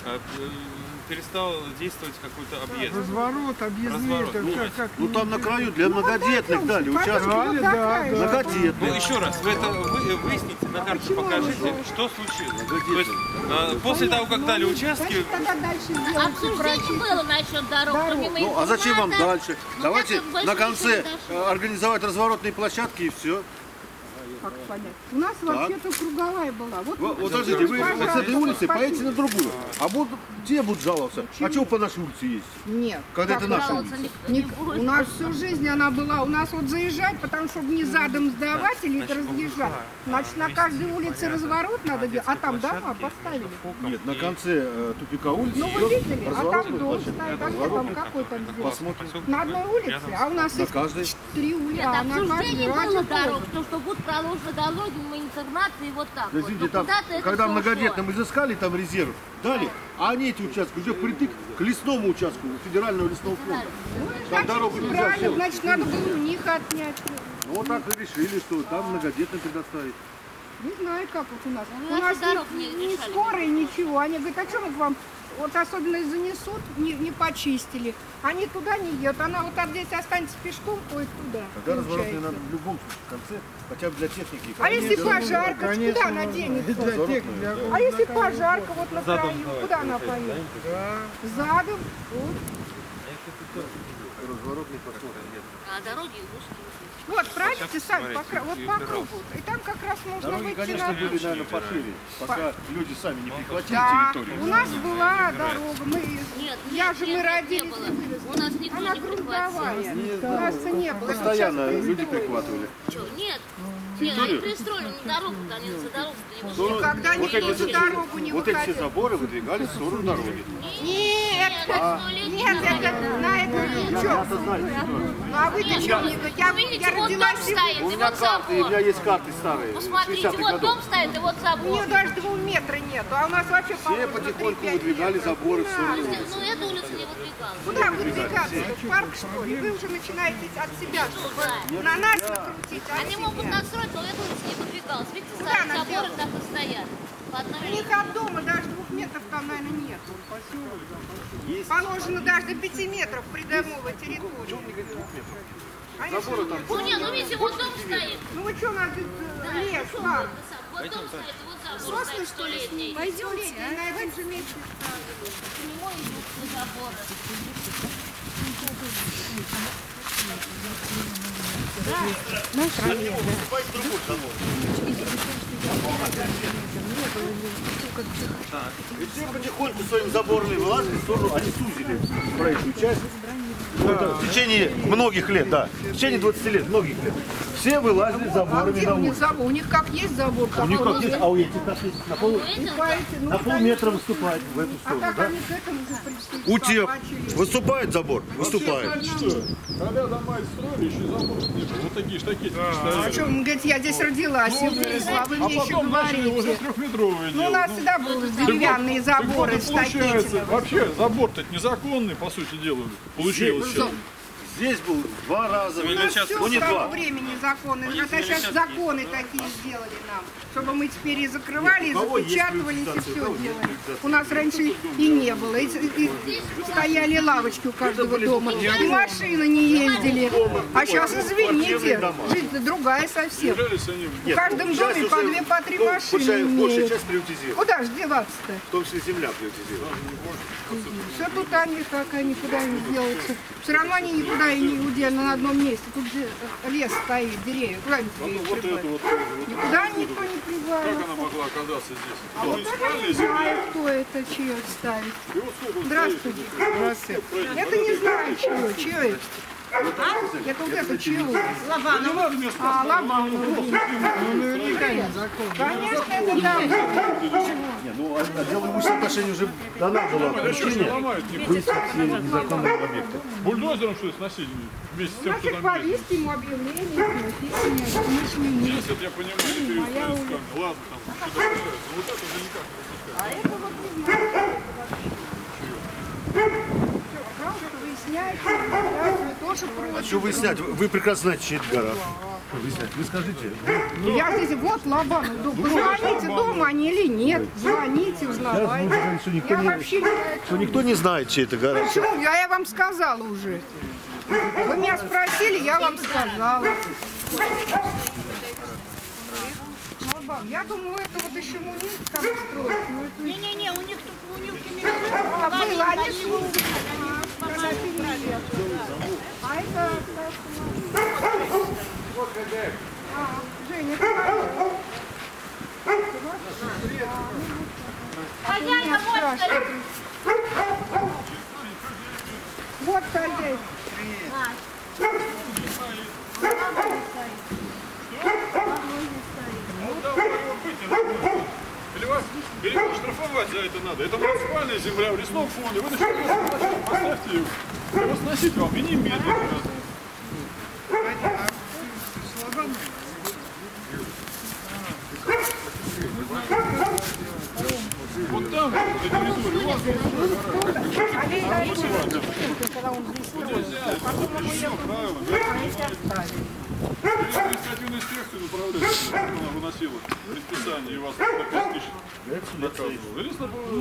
перестал действовать какой-то объезд. Разворот, объездные. Ну там на краю для многодетных дали участок. Многодетных. Ну еще раз, вы это выясните, на карте покажите, что случилось. То есть, после того, как дали участки... Обсуждение было насчет дорог, помимо Ну а зачем вам дальше? Давайте как на конце большой организовать разворотные площадки и все. Как понять? У нас вообще-то круговая была. Вот Подождите, вы с этой улицы поедете на другую. А те будут жаловаться. А что по нашей улице есть? Нет. Когда это наша улица? У нас всю жизнь она была. У нас вот заезжать, потому что не задом сдавать или разъезжать. Значит, на каждой улице разворот надо делать. А там дома поставили. Нет, на конце тупика улицы. Ну вы видели, а там дом стоит. А где там какой там сделан? Посмотрим. На одной улице, а у нас есть 3 улицы. Нет, А на обсуждение каждой было ради дорог, то, что будут проложены дороги, мы интеграции и вот так. Да, Вот. извините, Но там, куда-то это когда всё многодетным ушло. изыскали там резерв, дали, а они эти участки уже притык к лесному участку, федерального лесного фонда. Там дорогу нельзя правильно, сделать. значит, надо было у них отнять. Ну вот так и решили, что там многодетным предоставить. Не знаю, как вот у нас. У У нас нас дорог не не решали. скорые, ничего. Они говорят, а что мы к вам, вот особенно занесут, не почистили. Они туда не едут. Она вот здесь останется пешком, ходит туда. Тогда разворотные получается. надо в любом случае в конце, хотя бы для техники. А если пожарка, куда она денется? А если пожарка вот на краю, куда она поедет? Задом. Вот. Разворотный посмотрим. А дороги узкие. Вот, правильно, сами, вот по кругу. И там как раз можно Дороги, выйти конечно, на... были, наверное, пошире, пока люди сами не прихватили Да, территорию. у нас была дорога, Нет, мы родились, не было. и выросли. У нас никто Она не грунтовая, прихватил. у нас не было. Постоянно Сейчас люди прихватывали. Чё, нет. Нет, они пристроили на дорогу-то, они за дорогу-то не выходили. Никогда Вот никто эти за все- дорогу не Вот эти все выходил. заборы выдвигались в сторону дороги. Нет, нет, это на это ничего. Я-то знаю эту ситуацию. Ну а вы-то чего не говорите? Вы видите, Я вот дом родилась и стоит, У и меня вот карты, у забор. меня есть карты старые, Посмотрите, 60-х вот годов. дом стоит, и вот у забор. нее даже 2 метра нету, а у нас вообще Все положено потихоньку 3-5 выдвигали метров. заборы в сторону Ну, улицы. эту улицу не выдвигала. Куда выдвигаться? В парк, что ли? Вы уже начинаете от себя, чтобы на нас накрутить, а Они могут настроить, но эту улицу не выдвигалась. Видите, Куда сами она заборы делала? так и стоят. По одной У линии. них от дома даже 2 метров там, наверное, нет. Положено даже до 5 метров придомовой территории. Заборы там. Ну, не, ну видите, вот дом стоит. Ну вы что, у нас тут Да, лес, ну, парк? Вот дом стоит, и вот забор Взрослый, стоит что ли? столетний. Пойдемте, на этом же месте. Прямой и двухсотый забор. И все потихоньку своими заборами вылазили в сторону, они сузили проезжую часть. Это в течение многих лет, да. В течение 20 лет, многих лет. Все вылазили А заборами где на у них улицу. забор? У них как есть забор, У так них он как есть, а у этих как есть на на полметра выступает в эту А сторону, как да? они к этому же У тех пришли? выступает забор, выступает. Когда дома строили, еще заборов не было. Вот такие штакетики стояли. А что, он говорит, я здесь родилась и выросла, а вы А мне еще потом начали уже говорите. трехметровые Ну, у делать. нас всегда были деревянные заборы с Получается, такими. вообще забор-то незаконный, по сути дела, получилось сейчас. Здесь был 2 раза, У нас все ну не с того 2. времени законы. Хотя сейчас законы такие сделали нам, чтобы мы теперь и закрывали, и Нет, у кого есть запечатывались, и приватизация, у все кого нет делали. приватизации. У нас раньше и не было. И стояли лавочки у каждого дома. И машины не ездили. А сейчас, извините, жизнь другая совсем. Держались они В каждом Сейчас доме уже, по 2-3 ну, машины большая имеют. часть приватизирована. Куда же деваться-то? В том числе земля приватизирована. Все тут они пока никуда не делаются. Все равно они никуда и не удельно на одном месте. Тут же лес стоит, деревья. Куда они вот прибавят? это вот тоже. Вот Никуда никто не прибавил. как она могла оказаться здесь? А вот это не знаю, кто это, чье ставит. И вот сколько он Здравствуйте. Здравствуйте. Это не знаю, чье это. Это вот это чье? Лобанов. А, Лобанов. Конечно, это да. Не, ну отдел имущественных отношений уже дана была поручение выяснить все незаконные объекты. Бульдозером что ли сносили вместе с тем, кто Значит, там ездил? повесьте ему объявление, написано, мы не Здесь это я понимаю, не перестали. Ладно, там что-то нравится. Вот это уже никак не А это вот не знаю. тоже против. А что выяснять? Вы прекрасно знаете, чья это гора. Выяснять. Вы скажите. Я здесь вот Лобанов. Позвоните, дома они или нет. Звоните, узнавайте. Что никто не знает, чья это гора. Почему? Я вам сказала уже. Вы меня спросили, я вам сказала. Я думаю, это вот еще Мунин там строит. Не-не-не, у них тут у них А было, они слушали. А это... Женя, это хозяйка, вот хозяйка. Или вас штрафовать за это надо. Это муниципальная земля в лесном фонде. Вы поставьте ее. Его сносить вам и немедленно. Вот там, на территории, у вас все правильно, да? Административную инспекцию направляют, она выносила предписание и вас на 5 тысяч наказывала. Или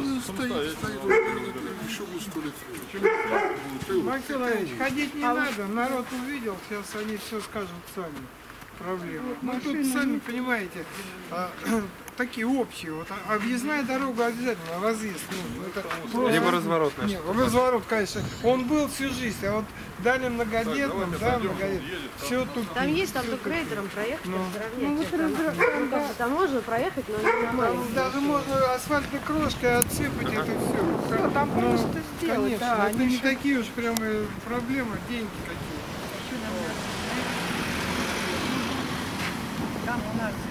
самостоятельно. Максим Иванович, ходить не надо, народ увидел, сейчас они все скажут сами. Проблемы. Ну тут, сами понимаете, такие общие. Вот, объездная дорога обязательно, разъезд. Ну, это просто... Либо разворотная. Нет, разворот, конечно. Он был всю жизнь, а вот дали многодетным, да, многодетным. Все тут. Там есть, там только рейдером проехать, Там можно проехать, но не нормально. Даже можно асфальтной крошкой отсыпать это все. Все, там просто сделать. Конечно, Да, это не такие уж прям проблемы, деньги какие. Там у нас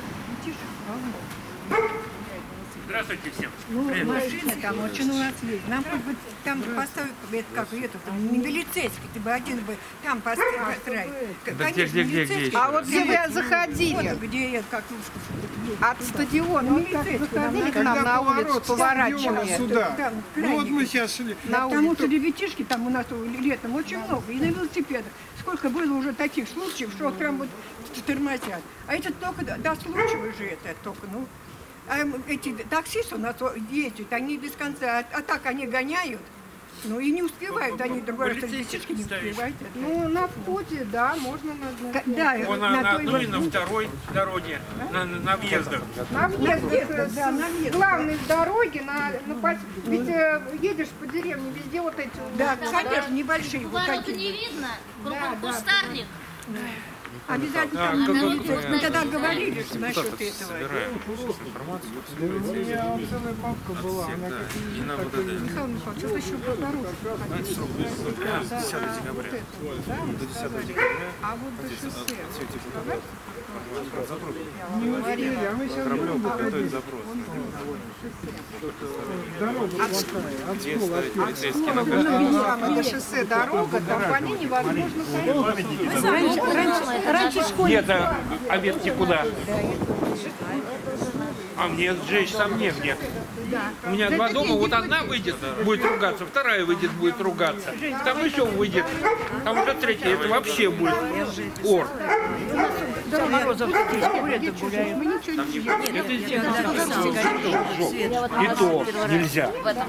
Здравствуйте всем. Ну, машина там очень у нас есть. Нам хоть бы там поставить, как это, не милицейский, ты бы один бы там поставить. Да где? А вот где вы заходили? Вот где, как от стадиона, вот как заходили к нам на улицу, поворачивали сюда. Ну вот мы сейчас шли. Потому что ребятишки там у нас летом очень много, и на велосипедах. Сколько было уже таких случаев, что прям вот тормозят. А это только до случая уже это только, ну. А эти таксисты у нас ездят, они без конца, а так они гоняют, ну и не успевают, они другой раз ребятишки не успевают. Ну на входе, да, можно на да, на одной и на второй дороге, на въездах. На въездах, да, на въездах. Главной дороге, ведь едешь по деревне, везде вот эти. Да, конечно, небольшие. Ворота не видно, кругом кустарник. Обязательно. Мы тогда говорили насчет этого. У меня целая папка была, она как Михаил Михайлович, что еще по дороге? С 10 декабря. До 10 декабря. А вот до шоссе. не успели, а мы сейчас Проблем подготовить запрос. дорога плохая, от школы, от Полицейские наказания. Это шоссе дорога, там по ней невозможно ходить. Раньше школьники. Нет, а ветки куда? А мне сжечь там негде. У меня два дома, вот одна выйдет, будет ругаться, вторая выйдет, будет ругаться. Там еще выйдет, там уже третья, это вообще будет ор. До морозов здесь гуляют, гуляем. Это и то нельзя.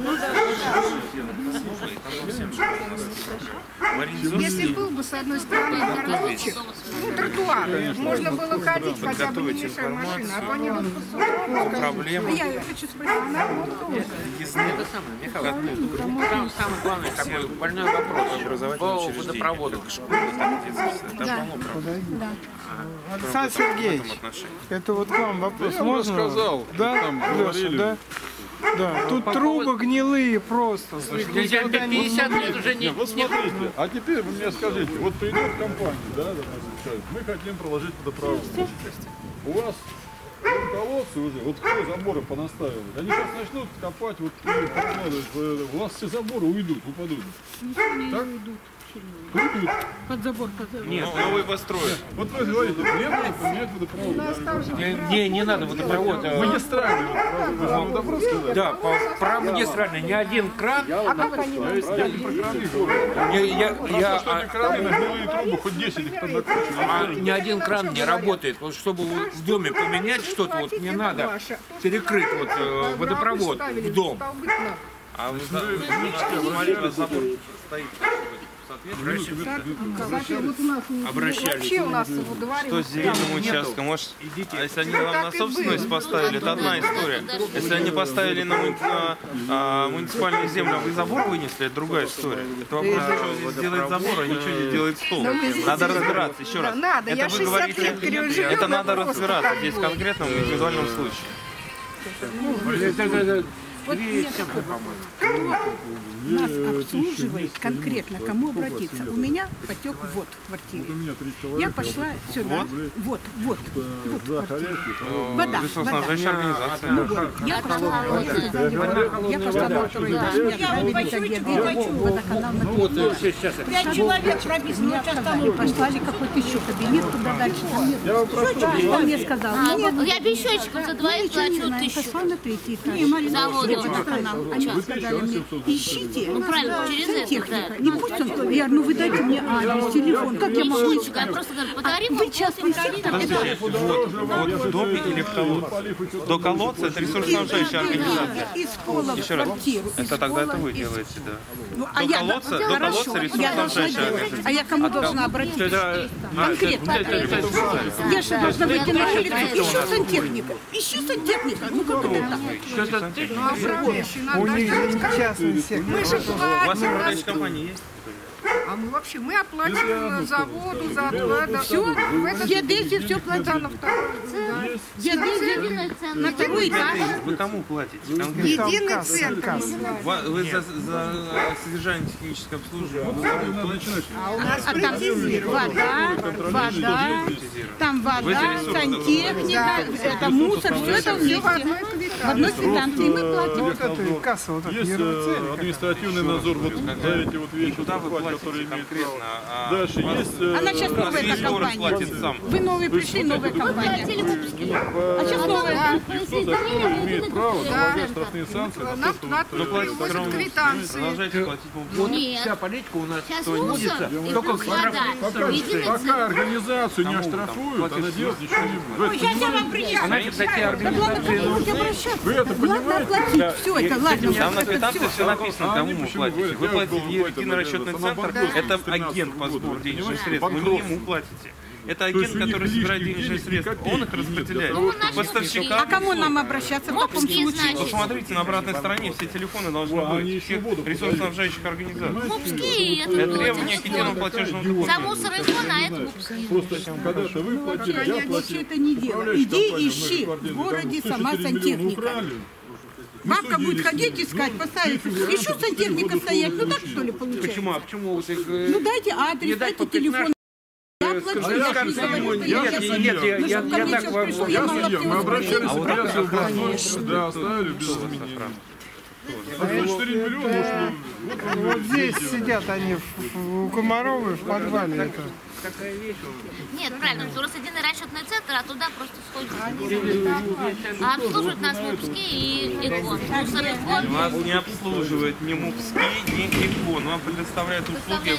Если был бы с одной стороны дорожечек, ну тротуар, можно было ходить хотя бы не мешая машины, а то они вот Проблемы. Я хочу спросить, она вот тоже. Это самое, Михаил, там самый главный такой больной вопрос по водопроводу. Александр Сергеевич, это вот к вам вопрос. Я Можно? рассказал, Да, там Леша, говорили. да? Да, тут трубы гнилые просто. Нельзя 50 лет уже не... Нет, вот смотрите, а теперь вы мне скажите, вот придет компания, да, допустим, скажет, мы хотим проложить водопровод. У вас колодцы уже, вот кто заборы понаставили, они сейчас начнут копать, вот у вас все заборы уйдут, упадут. Ничего не Так? уйдут. Под забор, под забор. Нет, новый построят. Вот вы говорите, мне надо поменять водопровод. Не надо водопровод. Магистральный водопровод сказать? Да, про магистральный. Ни один кран. А как они нам Я не про краны говорю. Что эти краны на гнилые трубы, хоть 10 их там накручивают. Ни один кран не работает. Вот чтобы в доме поменять что-то, вот мне надо перекрыть вот водопровод в дом. А вы смотрите, забор стоит. Обращались. Вообще у нас во дворе. Что с земельным участком? Может, если они вам на собственность поставили, это одна история. Если они поставили на муниципальную землю, а вы забор вынесли, это другая история. Это вопрос, что здесь делает забор, а ничего не делает стол. Надо разбираться, еще раз. Надо, это я вы 60 говорите, лет пережила. это надо разбираться здесь в конкретном индивидуальном случае. Вот мне нас обслуживает конкретно, кому обратиться. У меня потек вод в квартире. Я пошла сюда. Вот. Вода. Ресурсоснабжающая организация. Я пошла на второй этаж. Водоканал на 5 человек прописано. Мне послали какой-то еще кабинет туда дальше. Он мне сказал, Я пищочком за двоих плачу 1000. пошла на 3-й этаж. Заводу. Они сказали мне, ищите правильно, через это, сантехника. Не пусть он, я говорю, вы дайте мне адрес, телефон, как я могу Пищочек, я просто говорю, по тарифу. Вы частный сектор. Подождите, вот в доме или в колодце? До колодца это ресурсоснабжающая организация. Из пола в Еще раз, квартиру. это тогда это вы делаете, да. Ну, До колодца ресурсоснабжающая организация. А я кому должна обратиться? Конкретно. Я же должна выйти на улицу, ищу сантехника. Ну как это так? У них частный сектор. Мы же У вас платим. управляющая компания есть? А мы вообще, мы оплачиваем за воду, за отвод. Все, я 10 все платила. На второй. Я 10 на второй этаж. Вы кому платите? Конкретно? Единый центр. Вы за содержание технического обслуживания. А у нас А там вода, там вода, сантехника, это мусор, все это вместе. В одной квитанции мы платим. Вот это касса, вот это Есть административный надзор вот за эти вот вещи, Куда вы платите которые имеют право. конкретно? Дальше есть... Она сейчас новая весь город компания. платит сам. Вы новые пришли, новая компания. А сейчас новая. Кто такой имеет право налагать штрафные санкции на то, что Но платите все равно. квитанции. Продолжайте платить. Вот Нет. вся политика у нас Сейчас что мусор водится, и только вода. Единый пока центр. организацию не оштрафуют, она делать ничего не будет. Сейчас я вам приезжаю. Знаете, такие организации нужны. Вы это Ладно, понимаете? оплатить. Все это, ладно. Там на квитанции все. все написано, кому вы почему платите. говорят, Вы я платите был единый расчетный центр, это агент по сбору денежных средств, вы не ему платите. Это агент, который собирает денежные средства, он их распределяет. А Поставщикам. кому нам обращаться в таком Мопские, случае? значит. Посмотрите, на обратной стороне все телефоны должны быть всех ресурсоснабжающих организаций. Мопские, Это это требования к единому платежному за документу. мусор и фон, а это мопские. Просто когда-то вы платили, я Я ничего платил. это не делаю. Иди ищи в городе сама сантехника. Бабка будет ходить искать, поставить. Еще сантехника стоять. Ну так что ли получается? Почему? А почему вот их... Ну дайте адрес, дайте телефон. Я плачу, я Нет, я так вам... Мы обращались в апелляцию в областной, да, оставили без изменений. 4 миллиона, Вот здесь сидят они у Комаровой в подвале. Это. Нет, правильно, у нас единый расчетный центр, а туда просто сходят. А обслуживают нас мопские и ИКОН. Мусор ИКОн. Вас не обслуживает ни МУПСКИ, ни ИКОН. Вам предоставляют услуги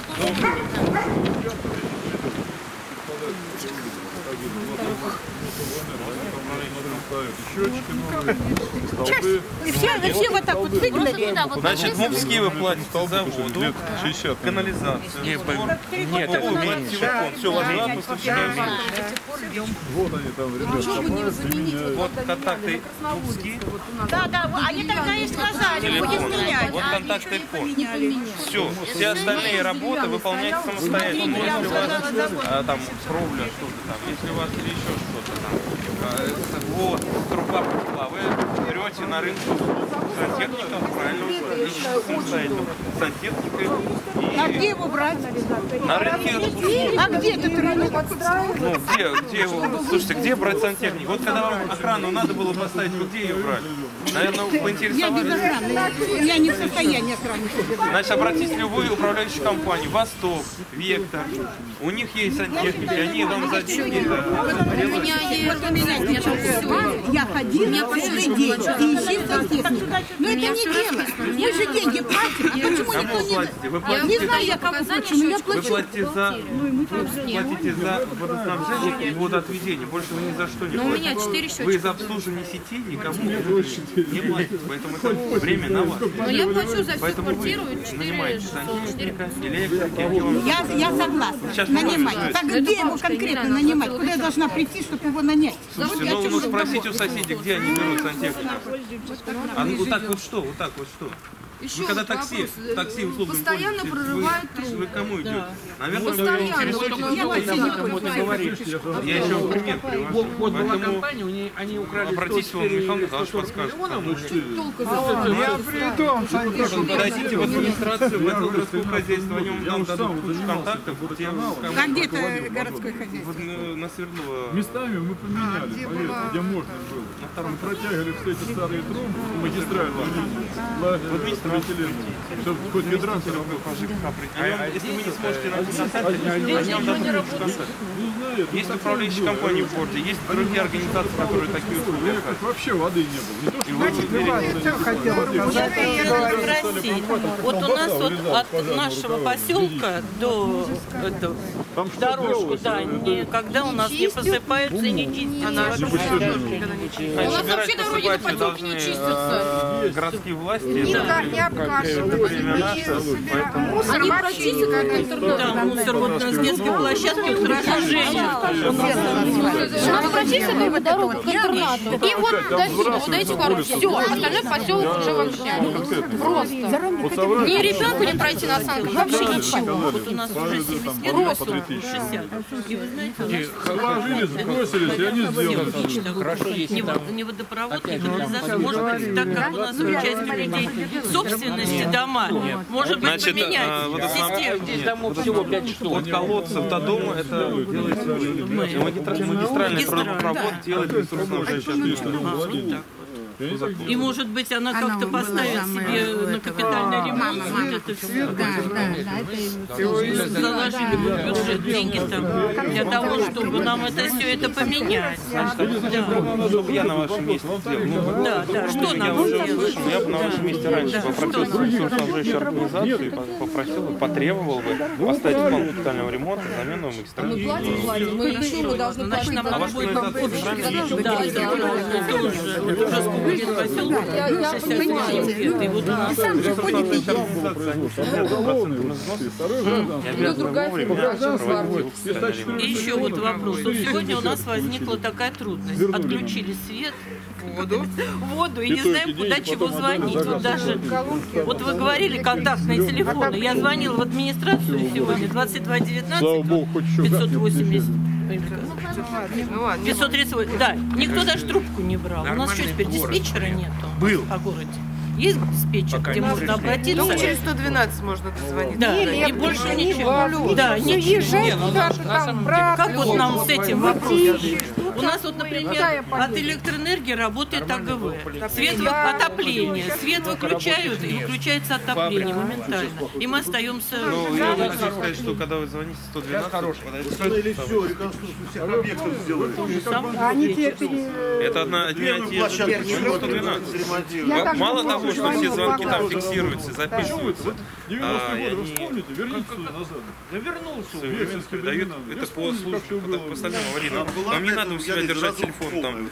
И все вот так вот выгнали. Значит, МУПСКИ вы платите за воду, 60. канализацию. Нет, это вы платите ИКОН. Все, у вас два поставщика. Вот они там, ребята. Вот контакты МУПСКИ. Да, они тогда и сказали, будет менять. Вот контакты ИКОН. Все, все остальные работы выполняйте самостоятельно. Если у вас там кровля, что-то там, если у вас или еще что-то там, вот, труба потекла, вы берете на рынке сантехника, правильно, ищите самостоятельно. Сантехника А и... где его брать? На рынке... А где этот рынок? Ну, где его... Слушайте, где брать сантехнику? Вот когда вам охрану надо было поставить, вы где ее брали? Наверное, Я поинтересовались. безохранная, я не в состоянии охранить. Значит, обратитесь в любую управляющую компанию, Восток, Вектор. У них есть сантехники, они вам за деньги Я ходила каждый день и ищу сантехника. Но это не дело. Мы же деньги платим, а почему Кому никто платите? Вы не... платите, Не знаю, я кому плачу, но я вы плачу. платите за водоснабжение и водоотведение. Больше вы ни за что не Но у меня платите. 4 счетчика. Вы за обслуживание сети никому не платите. Поэтому это время на вас. Но я плачу за всю Поэтому квартиру вы 4 нанимаете 600, сантехника, электрика. Я согласна. Сейчас Нанимать. можно Так где ему конкретно нанимать? Куда я должна прийти, чтобы его нанять? Слушайте, ну спросите у соседей, где они берут сантехника. А ну вот так вот что? Вот так вот что? Еще Вы когда вот такси вопрос. Постоянно прорывают трубы. вы кому идете? Наверное, вы Постоянно. интересуетесь, я еще пример привожу. Вот была Поэтому компания, они украли обратитесь в Михаил Николаевич, подскажет. Я приду, сантехник. Подойдите в администрацию, в это городское хозяйство, они вам там дадут кучу контактов. А где это городское хозяйство? На Свердлова. Местами мы поменяли, поверьте, где можно было. Мы протягивали все эти старые трубы, магистральные, чтобы хоть гидранты работали. Если вы не сможете найти на сайте, есть управляющие компании в городе, есть другие организации, которые такие услуги оказывают. Вообще воды не было. Вот у нас вот от нашего поселка до дорожку, да, никогда у нас не посыпаются и не чистятся. У нас вообще дороги на поселке не чистятся. Городские власти, Не обкашивают, Они прочистят как интернет. Да, мусор вот с детской площадки хорошо Женя. Надо прочистить эту дорогу к интернату. И вот до сюда, вот эти коробки. Все, остальной поселок уже вообще просто. Ни ребенку не пройти на санках, вообще ничего. Вот у нас уже 70 лет поселок, 60. И вы знаете, Положили, сбросились, и они сделали. Хорошо, если там не водопровод, не канализация. Может быть, так как у нас у части людей собственности дома, может быть, значит, поменять систему. здесь домов всего 5 штук. от колодцев до дома это делается магистральный трубопровод, делает ресурсное. И, может быть, она как-то поставит себе на капитальный ремонт вот это все. Заложили бы в бюджет деньги там для того, чтобы нам это все это поменять. Чтобы я на вашем месте сделал. Да, да, что Я нам уже сделать? услышал, я бы на вашем месте раньше попросил ресурсоснабжающую организацию, попросил бы, потребовал бы поставить план капитального ремонта, замену магистрали. Мы еще мы должны платить. А ваш организация Да, это уже будет поселок 68 лет. И вот у нас я обязан вовремя проводить его. И еще вот вопрос. Вот сегодня у нас возникла такая трудность. Отключили свет, воду, и не знаем, куда чего звонить. Вот даже, вот вы говорили контактные телефоны. Я звонила в администрацию сегодня, 2219 580. 538. Да, никто даже трубку не брал. У нас что теперь, диспетчера нету? Был. По городе. Есть диспетчер, где можно обратиться? Ну, через 112 можно дозвониться. Да, и больше ничего. Да, ничего. Как вот нам с этим вопросом? У нас вот, например, от электроэнергии работает АГВ. Свет отопление. Свет выключают, и выключается отопление моментально. И мы остаемся... Ну, я хочу сказать, что когда вы звоните 112, Установили все, реконструкцию всех объектов сделали. это одна и те же. Почему 112? Мало того, что все звонки там фиксируются, записываются, и они Я вернулся. свое время передают это по службе, по остальным аварийным. Вам не надо у себя держать телефон там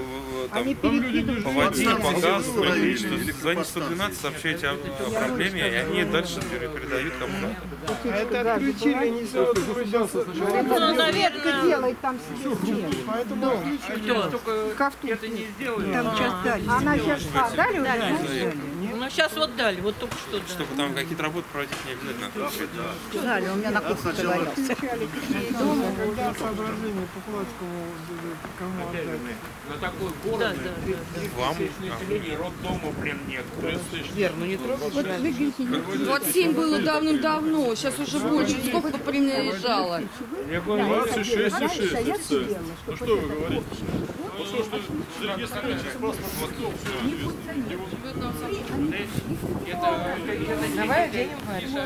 по воде, по газу, говорить, что звоните 112, сообщаете о проблеме, и они дальше передают кому надо. Это отключили, не Ну, наверное... делает там себе. Поэтому отключили. Это не сделали. Там сейчас дали. Она сейчас дали уже? Ну, сейчас вот дали, вот только что дали. Чтобы там какие-то работы проводить не обязательно отключать. Дали, у меня на кухне говорил. Дома, когда соображение по Платскому кому отдать. На такой город. Вам? Роддома прям нет. Вер, ну не трогай. Вот 7 было давным-давно, сейчас уже больше. Сколько принаезжало? Я говорю, 26,6. Ну что вы говорите? Давай оденем варежки.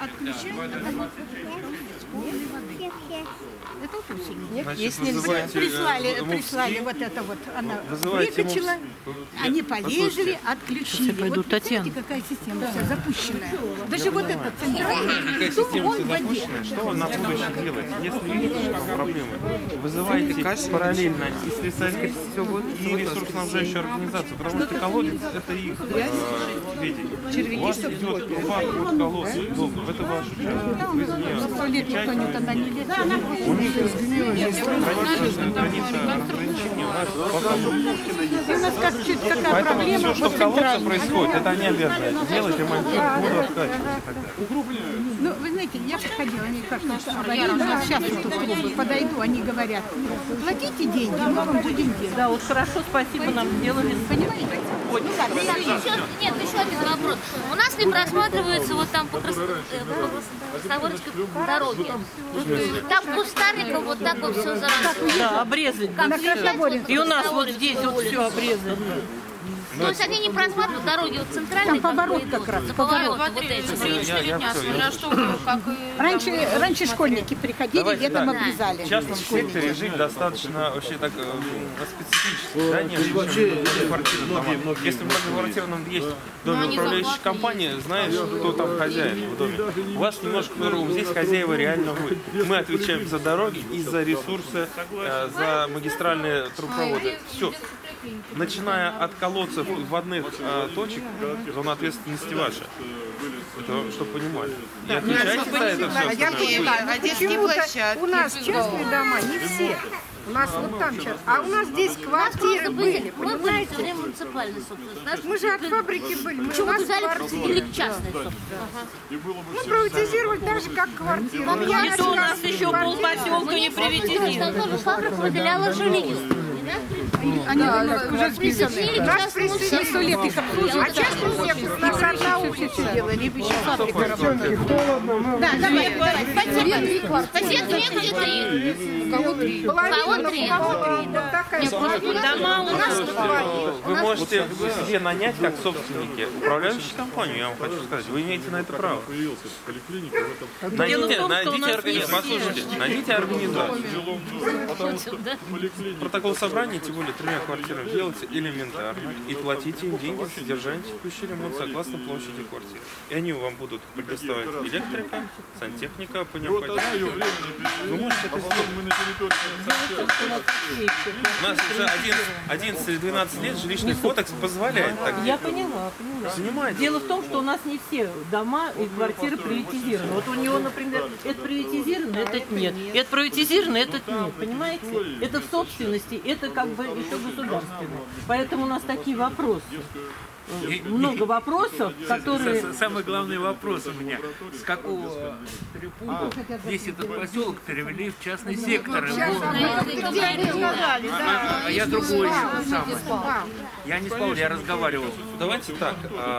Это вот усилие. Значит, Есть нельзя. Прислали вот это вот. Она выкачала, они полезли, отключили. Вот смотрите, какая система вся запущенная. Даже вот этот центральный, Какая система все запущена? Что вам надо еще делать? Если видите, что проблемы, вызывайте параллельно и слесарей, и ресурсоснабжающую организацию, потому что колодец — это их видение. У вас идет труба от колодца, это ваш участок. Вы из нее включаете. У них есть граница ограничений, у нас по колодцу. У нас какая Поэтому проблема? все, что в колодце происходит, это они обязаны делать, ремонтировать, воду откачивать. Ну, вы знаете, я подходила, они как-то сейчас вот тут подойду, они говорят, платите деньги, мы вам будем делать. Да, вот хорошо, спасибо, нам сделали. Понимаете? Нет, еще один вопрос. У нас не просматривается вот там по Красногорской дороге. Там кустарником вот так вот все заросло. Да, обрезали. И у нас вот здесь вот все обрезали. То есть они не просматривают дороги вот центральные. Там поворот как раз. Поворот вот эти. Раньше школьники приходили, летом обрезали. В частном секторе жить достаточно вообще так специфически, да, не квартиры дома. Если в многоквартирном есть доме управляющей компании, знаешь, кто там хозяин в доме. У вас немножко по-другому. Здесь хозяева реально вы. Мы отвечаем за дороги и за ресурсы, за магистральные трубопроводы. Все. Начиная от колодцев вводных точек, зона ответственности ваша. Это, чтобы понимали. И отвечайте за это все. Детские площадки. У нас частные дома, не все. У нас вот там сейчас. А у нас здесь квартиры были, Мы были все время муниципальной собственностью. Мы же от фабрики были. Почему вы взяли или частной собственности? Ну, приватизировать так же, как квартиру. Это у нас еще полпоселка не приватизировали. Тоже фабрика выделяла жилищ. Они уже списаны. Нас присоединили. 100 лет их обслуживают. А частный сектор нас одна улица делали. Да, давай. Соседи где-то их. Половина, такая. Дома у нас. Вы можете себе нанять как собственники управляющую компанию, я вам хочу сказать. Вы имеете на это право. Найдите организацию. Послушайте, найдите организацию. Протокол собрания, тем более 3 квартирами, делайте элементарно и платите им деньги за содержание текущий ремонт согласно площади квартиры. И они вам будут предоставить электрика, сантехника по необходимости. Вы можете это сделать. У нас уже 11 или 12 лет жилищный кодекс позволяет так делать. Я поняла. Занимайтесь. Дело в том, что у нас не все дома и квартиры приватизированы. Вот у него, например, это приватизировано, этот нет. Это приватизировано, этот нет. Понимаете? Это в собственности, это как бы еще государственное. Поэтому у нас такие вопросы. Много вопросов, которые... Самый главный вопрос у меня. С какого перепуга весь этот поселок перевели в частный сектор? А я другой самый. Я не спал, я разговаривал. Давайте так.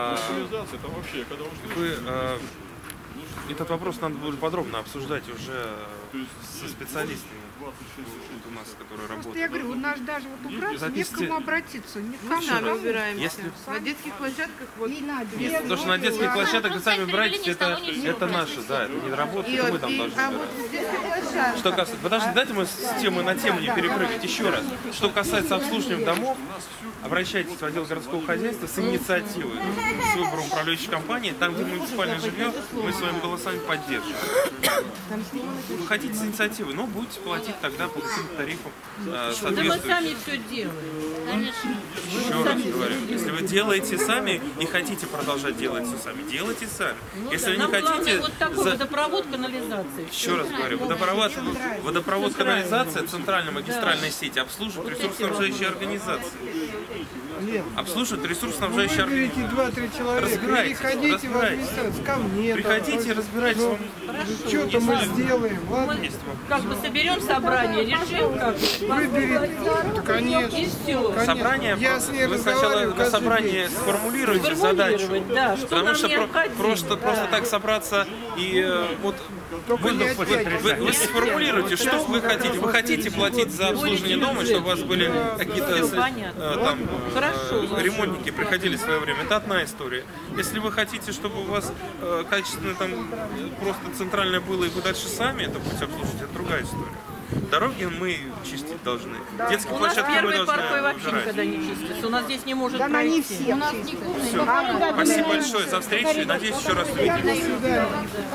Этот вопрос надо будет подробно обсуждать уже со специалистами у нас, которые работают. Я говорю, у нас даже вот убраться, не к кому обратиться. Мы сами убираемся. Если... На детских площадках вот... То, что на детских площадках вы сами убираетесь, это наше, да, это не работа, это мы там должны убирать. Что касается... Подожди, дайте мы с темы на тему не перепрыгнуть еще раз. Что касается обслуживания домов, обращайтесь в отдел городского хозяйства с инициативой, с выбором управляющей компании. Там, где муниципальное жилье, мы своими голосами поддержим. Вы хотите с инициативой, но будете платить тогда по каким-то тарифам Да мы сами все делаем. Еще раз говорю, если вы делаете сами и хотите продолжать делать все сами, делайте сами. Если вы не хотите... Вот такой водопровод, канализация. Еще раз говорю, водопровод, канализация, центральная магистральная сеть обслуживают ресурсоснабжающие организации. Обслуживают ресурсоснабжающие организации. 2-3 человека, приходите в администрацию, ко мне. Приходите и разбирайтесь. Что-то мы сделаем, ладно? Как бы соберем собрание, решим, как Выберите, конечно. и все. собрание, вы сначала на собрании сформулируете задачу, да, что потому что просто так собраться и вот вы сформулируете, что вы хотите. Вы хотите платить за обслуживание дома, чтобы у вас были какие-то там ремонтники приходили в свое время. Это одна история. Если вы хотите, чтобы у вас качественно там просто центральное было и вы дальше сами это будете обслуживать, это другая история. Дороги мы чистить должны. Да. Детские у нас площадки мы первый должны парковый вообще убирать. никогда не чистится. У нас здесь не может да, пройти. Не все. У нас не Все. Спасибо большое за встречу и надеюсь еще раз увидимся.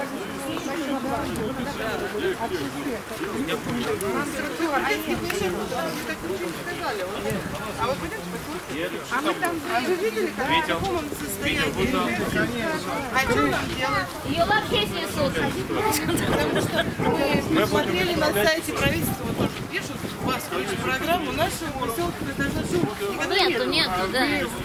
А мы там видели, как в каком состоянии? А что нам делать? Ее вообще снесут. Мы смотрели на сайте правительства, вот тоже пишут массовую программу, наша поселка должна жить. Нету, да.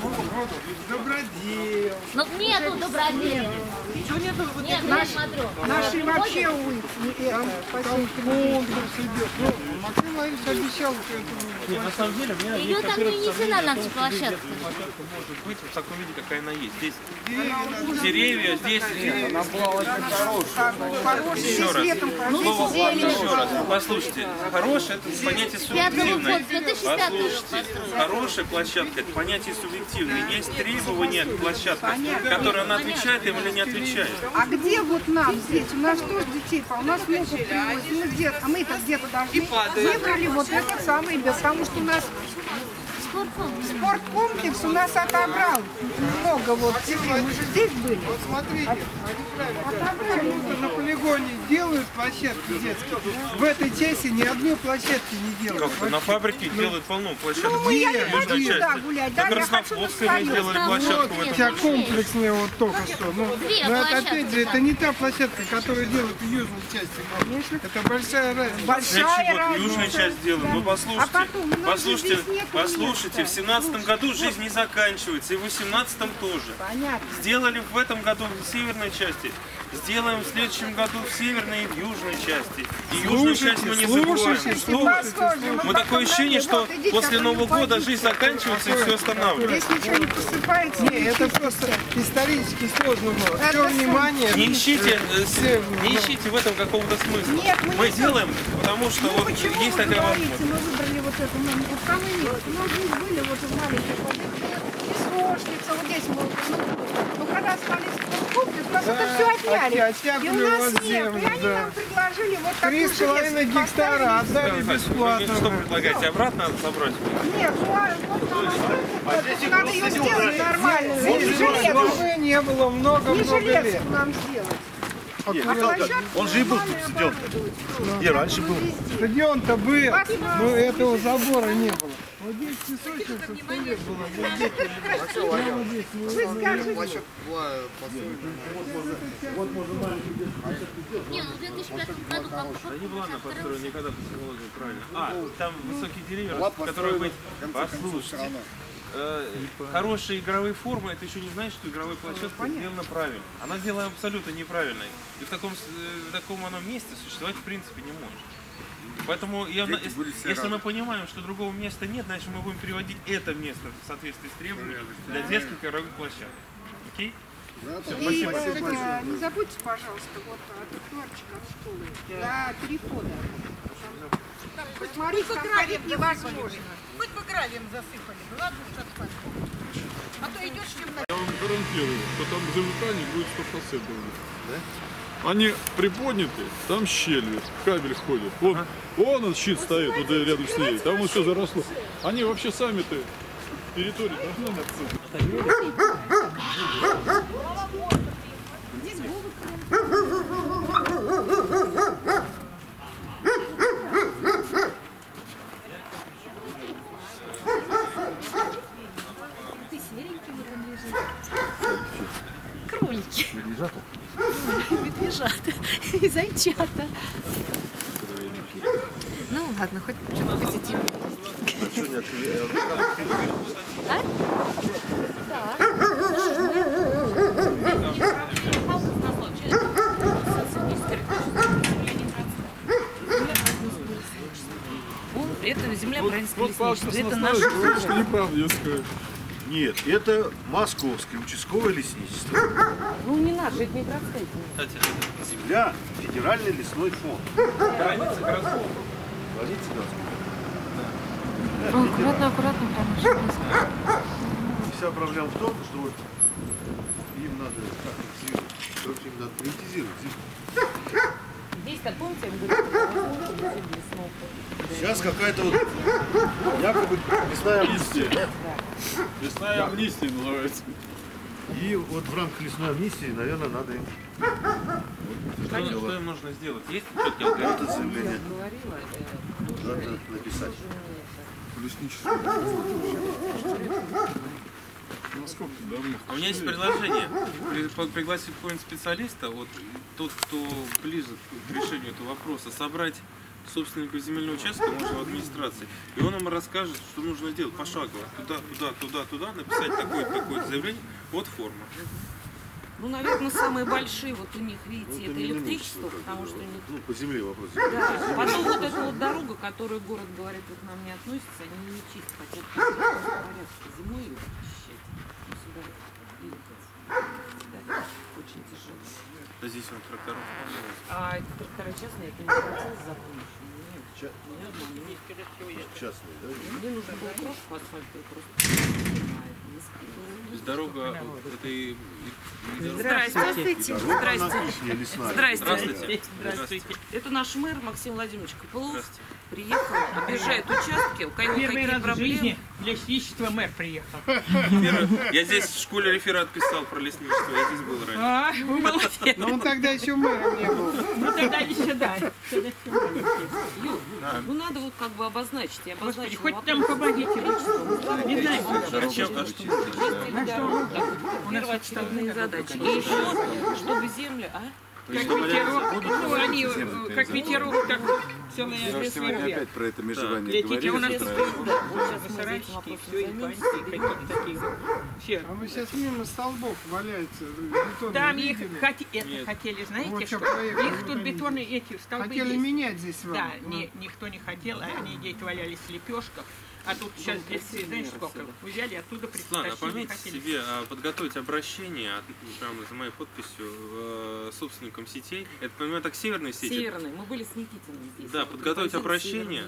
Добродел. Ну нету добродел. Ничего нету. Нет, я смотрю. Наши вообще улицы. Там конкурс идет. Ну, Максим Ларинович обещал, что это... Нет, на самом деле, у меня Ее там не несена наша площадка. Площадка может быть в таком виде, какая она есть. Здесь деревья, здесь... Она была очень хорошая. Еще раз, послушайте, хорошая это понятие субъективное. Послушайте, хорошая площадка это понятие субъективное. Есть требования к площадке, которые она отвечает им или не отвечает. А где вот нам здесь? У нас тоже детей, у нас много привозят. А мы-то где-то должны выбрали вот этот самый, потому что у нас спорткомплекс у нас отобрал много вот земли. Мы же здесь были. Вот смотрите, почему-то на полигоне делают площадки детские. В этой части ни одной площадки не делают. Как на фабрике делают полно площадок. Ну, я не хочу туда гулять, да, я хочу на мы сделали площадку в У этом тебя году. комплексная вот только что. Но это опять же, это не та площадка, которую делают в южной части. Конечно. Это большая разница. Большая разница. Южная часть делаем. Ну послушайте, послушайте, в 17 году жизнь не заканчивается, и в 18 тоже. Понятно. Сделали в этом году в северной части, сделаем в следующем году в северной и в южной части. И южную часть мы не забываем. Мы такое ощущение, что после Нового года жизнь заканчивается и все останавливается. Здесь ничего не посыпается. Не, это просто исторически сложно было. Все внимание. Не ищите в этом какого-то смысла. Нет, мы делаем, потому что вот есть такая возможность. Мы выбрали вот эту, вот там и нет. Мы здесь были вот в маленькой песочнице, вот здесь мы, ну когда стали спорткомплекс, у нас это все отняли. И у нас нет. И они нам предложили вот такую 3,5 гектара отдали бесплатно. Что предлагаете, обратно надо собрать? Нет, надо ее сделать нормально. Здесь не было много-много лет. Нам сделать. Он же и был тут стадион-то. И раньше был. Стадион-то был, но этого забора не было. Вот здесь песочница 100 лет была. Вы скажите. Не, ну в 2005 году Да не была она построена никогда по технологии правильно. Там высокие деревья, которые быть... Послушайте. Хорошие игровые формы, это еще не значит, что игровая площадка сделана правильно. Она сделана абсолютно неправильной. И в таком оно месте существовать в принципе не может. Поэтому, если мы понимаем, что другого места нет, значит мы будем переводить это место в соответствии с требованиями для детских игровых площадок. Окей? Все, И спасибо. не забудьте, пожалуйста, вот тротуарчик от школы для перехода. Посмотрите, там ходить невозможно. Хоть бы гравием засыпали, ладно уж асфальтом. А то идешь в темноте. Я вам гарантирую, что там замыкание будет 100%. Да? Они приподняты, там щель, кабель ходит. Вот, вон он щит стоит, вот рядом с ней, там вот все заросло. Они вообще сами-то территорию должны кролики. Медвежата. И зайчата. Ну ладно, хоть что-то позитивное. А? Да. Он при этом земля Вот украинское Павел лесничество. Это Краснославич наша говорит, что земля. неправда, я скажу. Нет, это московское участковое лесничество. Ну не наше, это не городская земля. Земля федеральный лесной фонд. Граница городского. Граница городского. Аккуратно, аккуратно, прямо. Вся проблема в том, что вот им надо активизировать. Короче, им надо приватизировать землю. Здесь-то, помните, я говорю, Сейчас какая-то вот якобы лесная амнистия. Лесная амнистия называется. И вот в рамках лесной амнистии, наверное, надо им Что им нужно сделать? Есть четкие алгоритмы? это заявление надо написать. У меня есть предложение. Пригласить какого-нибудь специалиста, вот тот, кто ближе к решению этого вопроса, собрать собственников земельного участка, может, в администрации, и он им расскажет, что нужно делать пошагово. Туда, написать такое-то заявление, вот форма. Ну, наверное, самые большие вот у них, видите, это электричество, потому что у них... Ну, по земле вопрос. Да. Потом вот эта вот дорога, которую город говорит, вот к нам не относится, они не чистят, хотят в порядке зимой ее очищать. Ну, сюда ехать. Сюда очень тяжело. А здесь он тракторов. А это трактора частные, это не процесс закончен. Нет. Частные, да? Мне нужно было крошку асфальта, просто... То есть дорога, это и... Здравствуйте. Здравствуйте. Здравствуйте. Здравствуйте. Это наш мэр Максим Владимирович Копылов. Приехал, объезжает участки, у кого какие проблемы. Лесничество мэр приехал. Я здесь в школе реферат писал про лесничество, я здесь был раньше. Вы молодец. Но он тогда еще мэром не был. Ну тогда не сюда. Юр, ну надо вот как бы обозначить. Я обозначила Хоть вопрос. нам помогите. Не знаю. Первоочередные задачи. И еще, чтобы земля... Как ветерок, ну они как ветерок, так целые лесные опять про это межевание говорили. У нас сарайчики и все, и паньки, и какие-то такие. Все. А мы сейчас мимо столбов валяется. Бетон Там их хотели, знаете, Вот что? проехали. Их тут бетонные эти столбы Хотели есть. менять здесь вам. Да, никто не хотел, а они где-то валялись в лепешках. А тут сейчас здесь, знаешь, сколько взяли, оттуда Ладно, притащили. пометьте себе, подготовить обращение прямо за моей подписью собственникам сетей. Это, понимаю, так северные сети? Северные. Мы были с Никитиной здесь. Да, подготовить обращение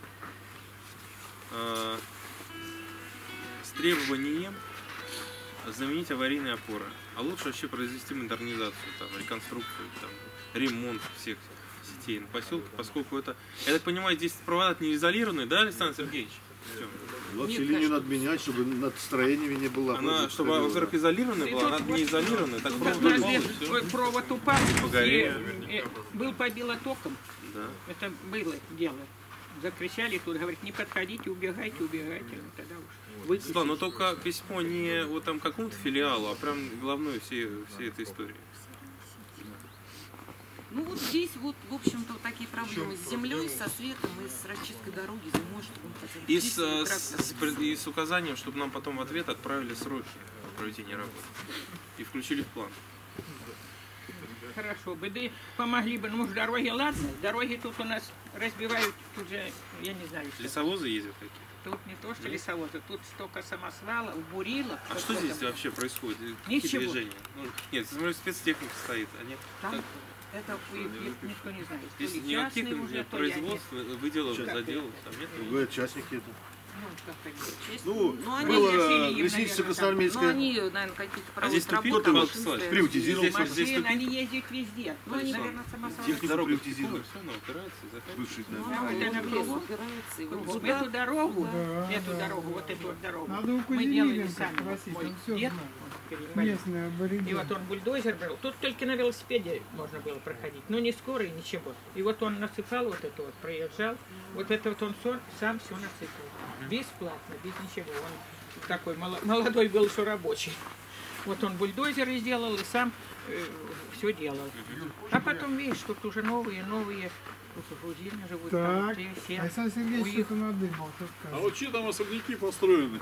с требованием заменить аварийные опоры. А лучше вообще произвести модернизацию, там, реконструкцию, там, ремонт всех сетей на поселке, поскольку это, я так понимаю, здесь провода не изолированные, да, Александр Сергеевич? Вообще линию надо менять, чтобы над строениями не было. Она, чтобы, во-первых, изолированная была, она не изолированная, так провод упал, и провод упал, погорел. Был побило током, да. Это было дело. Закричали тут, говорит, не подходите, убегайте. Тогда уж Светлана, но только письмо не вот там какому-то филиалу, а прям главной всей этой истории. Ну вот здесь вот, в общем-то, вот такие проблемы с землей, со светом и с расчисткой дороги зимой, чтобы он хотя бы И с указанием, чтобы нам потом в ответ отправили сроки проведения работы и включили в план. Хорошо бы, да помогли бы, ну, дороги, ладно, дороги тут у нас разбивают уже, я не знаю. Лесовозы ездят какие? Тут не то, что лесовозы, тут столько самосвалов, бурилок. А что здесь вообще происходит? Ничего. Какие движения? Ну, нет, смотрю, спецтехника стоит, а нет? Там это никто не знает. Если никаких производств, выделов, заделов, там нет? Говорят, частники это. Ну, было лесничество красноармейское. Ну, они, наверное, какие-то здесь работы. Приватизировал. Машины, они ездят везде. Ну, они, наверное, технику приватизировали. Бывший, Эту дорогу, вот эту вот дорогу, надо у мы делали Кузьминенко сами. спросить, Мой он все дед знает. Местный абориген. И вот он бульдозер брал. Тут только на велосипеде можно было проходить, но не скоро и ничего. И вот он насыпал вот это вот, проезжал. Вот это вот он сам все насыпал. Бесплатно, без ничего. Он такой молодой был, еще рабочий. Вот он бульдозер сделал и сам все делал. А потом, видишь, тут уже новые, тут грузины живут. Так, там, все. Александр Сергеевич что-то надыбал. А вот чьи там особняки построены?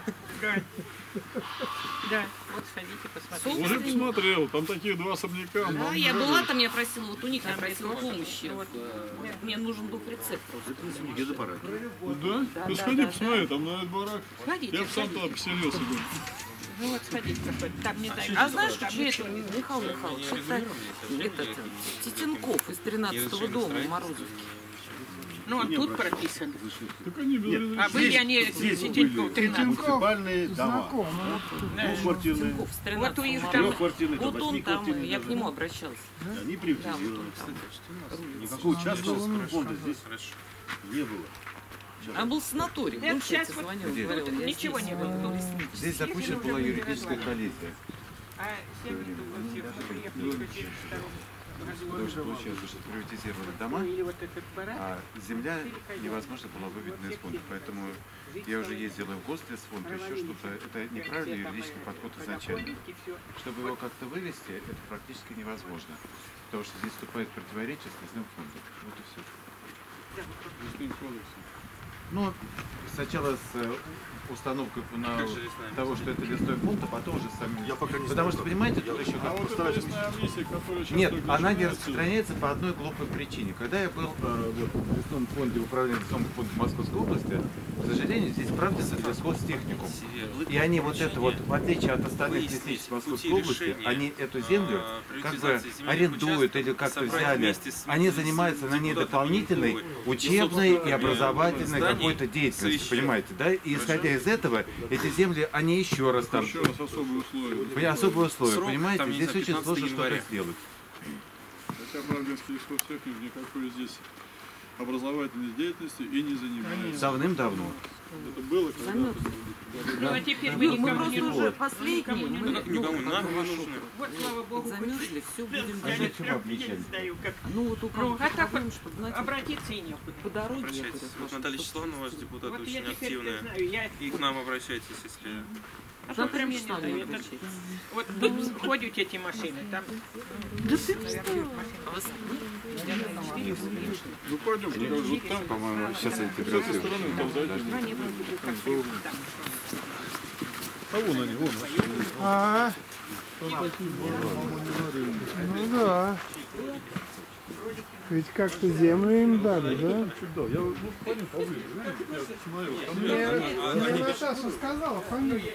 Да, вот сходите, посмотрите. Уже посмотрел, там таких 2 особняка. Да, я была там, я просила, вот у них я просила помощи. Мне нужен был прицеп просто. Да? Ну сходи, посмотри, там на этот барак. Сходите, Я бы сам туда поселился бы. Ну вот сходите, там не дают. А знаешь, что это, Михаил Михайлович, это Титенков из 13-го дома в Морозовке. Ну, он тут прописан. Так они без А были они Титенков 13. Муниципальные дома. Двухквартирные. Вот у них там. Вот он там, я к нему обращалась. Они приватизированы. Никакого частного фонда здесь не было. А был санаторий. Нет, сейчас вот звонил, ничего не было. Здесь запущена была юридическая коллизия. А семьи тут все приехали. Потому что получилось, что приватизировали дома, а земля невозможно было выведена из фонда. Поэтому я уже ездила в Госфонд, еще что-то. Это неправильный юридический подход изначально. Чтобы его как-то вывести, это практически невозможно. Потому что здесь вступает в противоречие с лесным фондом. Вот и все. Ну, сначала с установкой на того, что это лесной фонд, а потом уже сами. Я пока не Потому что, понимаете, тут еще как Нет, она не распространяется по одной глупой причине. Когда я был в лесном фонде, управления лесным фондом Московской области, к сожалению, здесь правда лесхозтехникум. И они вот это вот, в отличие от остальных лесничеств Московской области, они эту землю как бы арендуют или как-то взяли. Они занимаются на ней дополнительной учебной и образовательной какой-то деятельностью, понимаете, да? И исходя из этого, эти земли, они еще раз там... Еще раз особые условия. Особые условия, понимаете? Здесь очень сложно что-то сделать. Хотя Брагинский лесхозтехник никакой здесь образовательной деятельности и не занимается. Давным-давно. Это было когда-то. Ну а теперь мы никому не нужны. Уже последние, Никому нам не нужны. Вот, слава богу, замерзли, все будем я держать. не знаю, как. Ну вот у кого А так вот обратиться и некуда. по дороге. Обращайтесь. Вот Наталья Вячеславовна, ваш депутат, Вот очень я теперь активная. знаю, я... И к нам обращайтесь, если... А то прям не знаю, вот тут ходят эти машины, там... Да ты Ну пойдем, вот там, по-моему, сейчас я тебе с этой стороны, там зайдем. А вон они, вон. Ну да. Ведь как-то землю им дали, да? Да, я пойдем поближе. Мне Наташа сказала фамилию.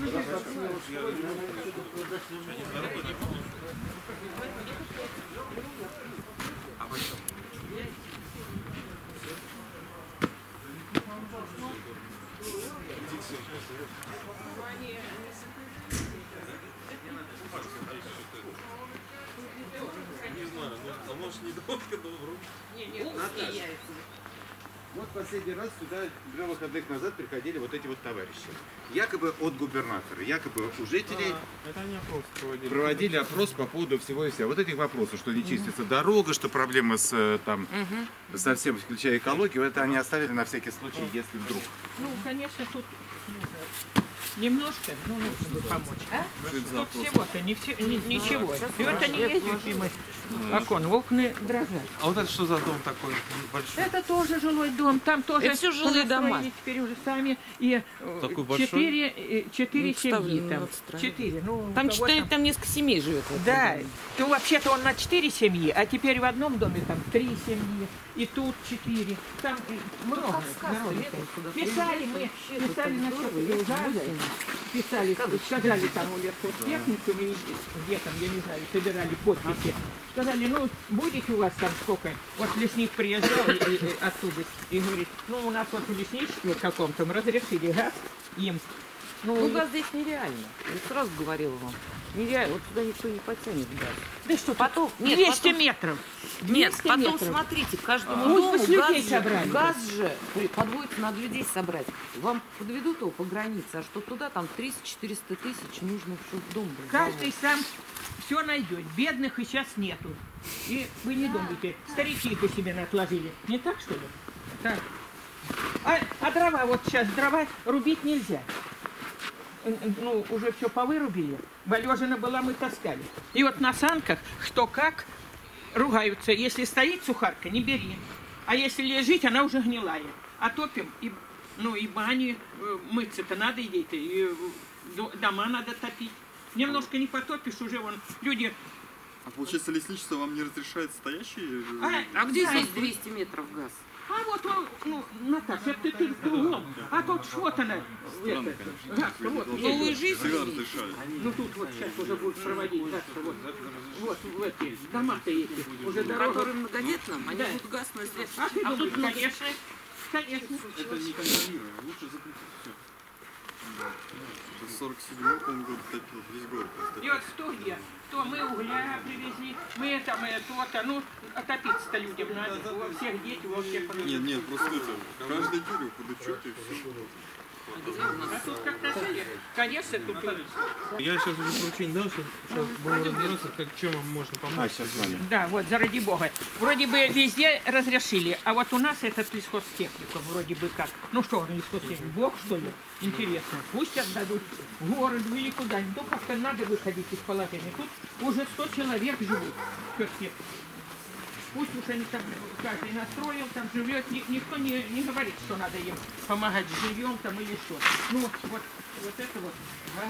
Вот последний раз сюда 2 выходных назад приходили вот эти вот товарищи. Якобы от губернатора, якобы у жителей проводили опрос по поводу всего и вся. Вот этих вопросов, что не чистится дорога, что проблемы с там совсем включая экологию, это они оставили на всякий случай, если вдруг. Ну, конечно, тут немножко, ну, нужно бы помочь. Тут всего-то ничего. И вот они ездят мимо окон, окна дрожат. А вот это что за дом такой большой? Это тоже жилой дом, там тоже... Это все жилые дома. Теперь уже сами, и такой большой? 4 семьи там. 4, ну, там 4, там несколько семей живет. Да, ну вообще-то он на 4 семьи, а теперь в одном доме там 3 семьи, и тут 4. Там много народу. Писали мы, писали насчет газа, писали, сказали там у лесхозтехнику, где там, я не знаю, собирали подписи. Сказали, ну, будете у вас там сколько? Вот лесник приезжал оттуда и говорит, ну, у нас вот в лесничестве каком-то мы разрешили газ им. Ну, газ здесь нереально. Я сразу говорила вам. Нереально. Вот сюда никто не потянет газ. Да что, потом, 200 метров. 200 нет, потом метров. Смотрите, каждому дому газ же подводится, надо людей собрать. Вам подведут его по границе, а что туда там 300-400 тысяч нужно, чтобы дом был. Каждый сам все найдет. Бедных и сейчас нету. И вы не думайте, старики по себе отложили. Не так, что ли? Так. А дрова, вот сейчас дрова рубить нельзя. ну, уже все повырубили. Валежина была, мы таскали. И вот на санках, что как, ругаются. Если стоит сухарка, не бери. А если лежит, она уже гнилая. А топим, и, ну и бани, мыться-то надо идти, и дома надо топить. Немножко не потопишь, уже вон люди... А получается, лесничество вам не разрешает стоящие? А где здесь 200 метров газ? А вот он, ну, Наташа, ты кругом. А тут вот она. Странно, конечно. Газ, вот, новую жизнь. Всегда разрешали. Ну тут вот сейчас уже будут проводить газ. Вот в эти дома-то эти. Уже дорога. Которые многодетным, они будут газ, но здесь... А ты тут, конечно. Конечно. Это не контролируемо. Лучше запретить все. 47-й, по-моему, год топил, весь город. И вот что где? То мы угля привезли, мы это, то-то. Ну, отопиться-то людям надо. Во всех дети, во всех... Нет, просто это, каждый день подучет и все. А тут как-то, конечно, тут... Я сейчас уже поручение дал, что сейчас будем разбираться, чем вам можно помочь. сейчас с вами. Да, вот, заради бога. Вроде бы везде разрешили, а вот у нас этот лесхозтехнику вроде бы как. Ну что, лесхозтехник, Бог что ли? Интересно. Пусть отдадут в город или куда-нибудь. Ну как-то надо выходить из положения. Тут уже 100 человек живут. Пусть уж они там каждый настроил, там живет, никто не говорит, что надо им помогать с жильем там или что. Ну вот это вот, да?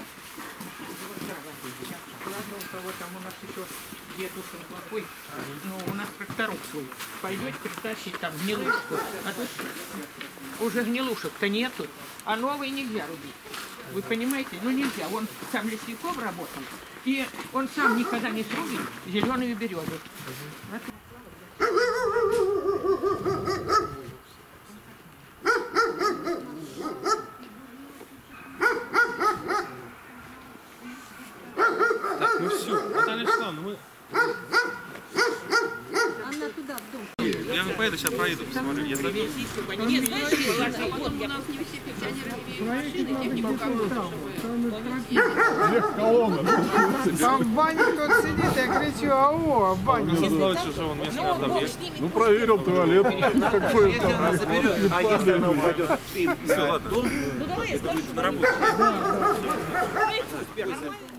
Ладно, у кого там у нас еще дедушка плохой, ну у нас тракторок свой. Пойдете, притащить там гнилушку. А тут уже гнилушек-то нету, а новые нельзя рубить. Вы понимаете? Ну нельзя. Он сам лесником работает, и он сам никогда не срубит зеленую березу. Так, ну все, Наталья Ивановна, мы... Она туда, в дом. Я не поеду, сейчас проеду, посмотрю. Я забил. Нет, знаешь, вот у нас не все пенсионеры Там в бане кто-то сидит, я кричу, ау, в бане. Ну, проверил туалет. Какой там. А если она упадет? Все, ладно. Ну давай я скажу. На работу.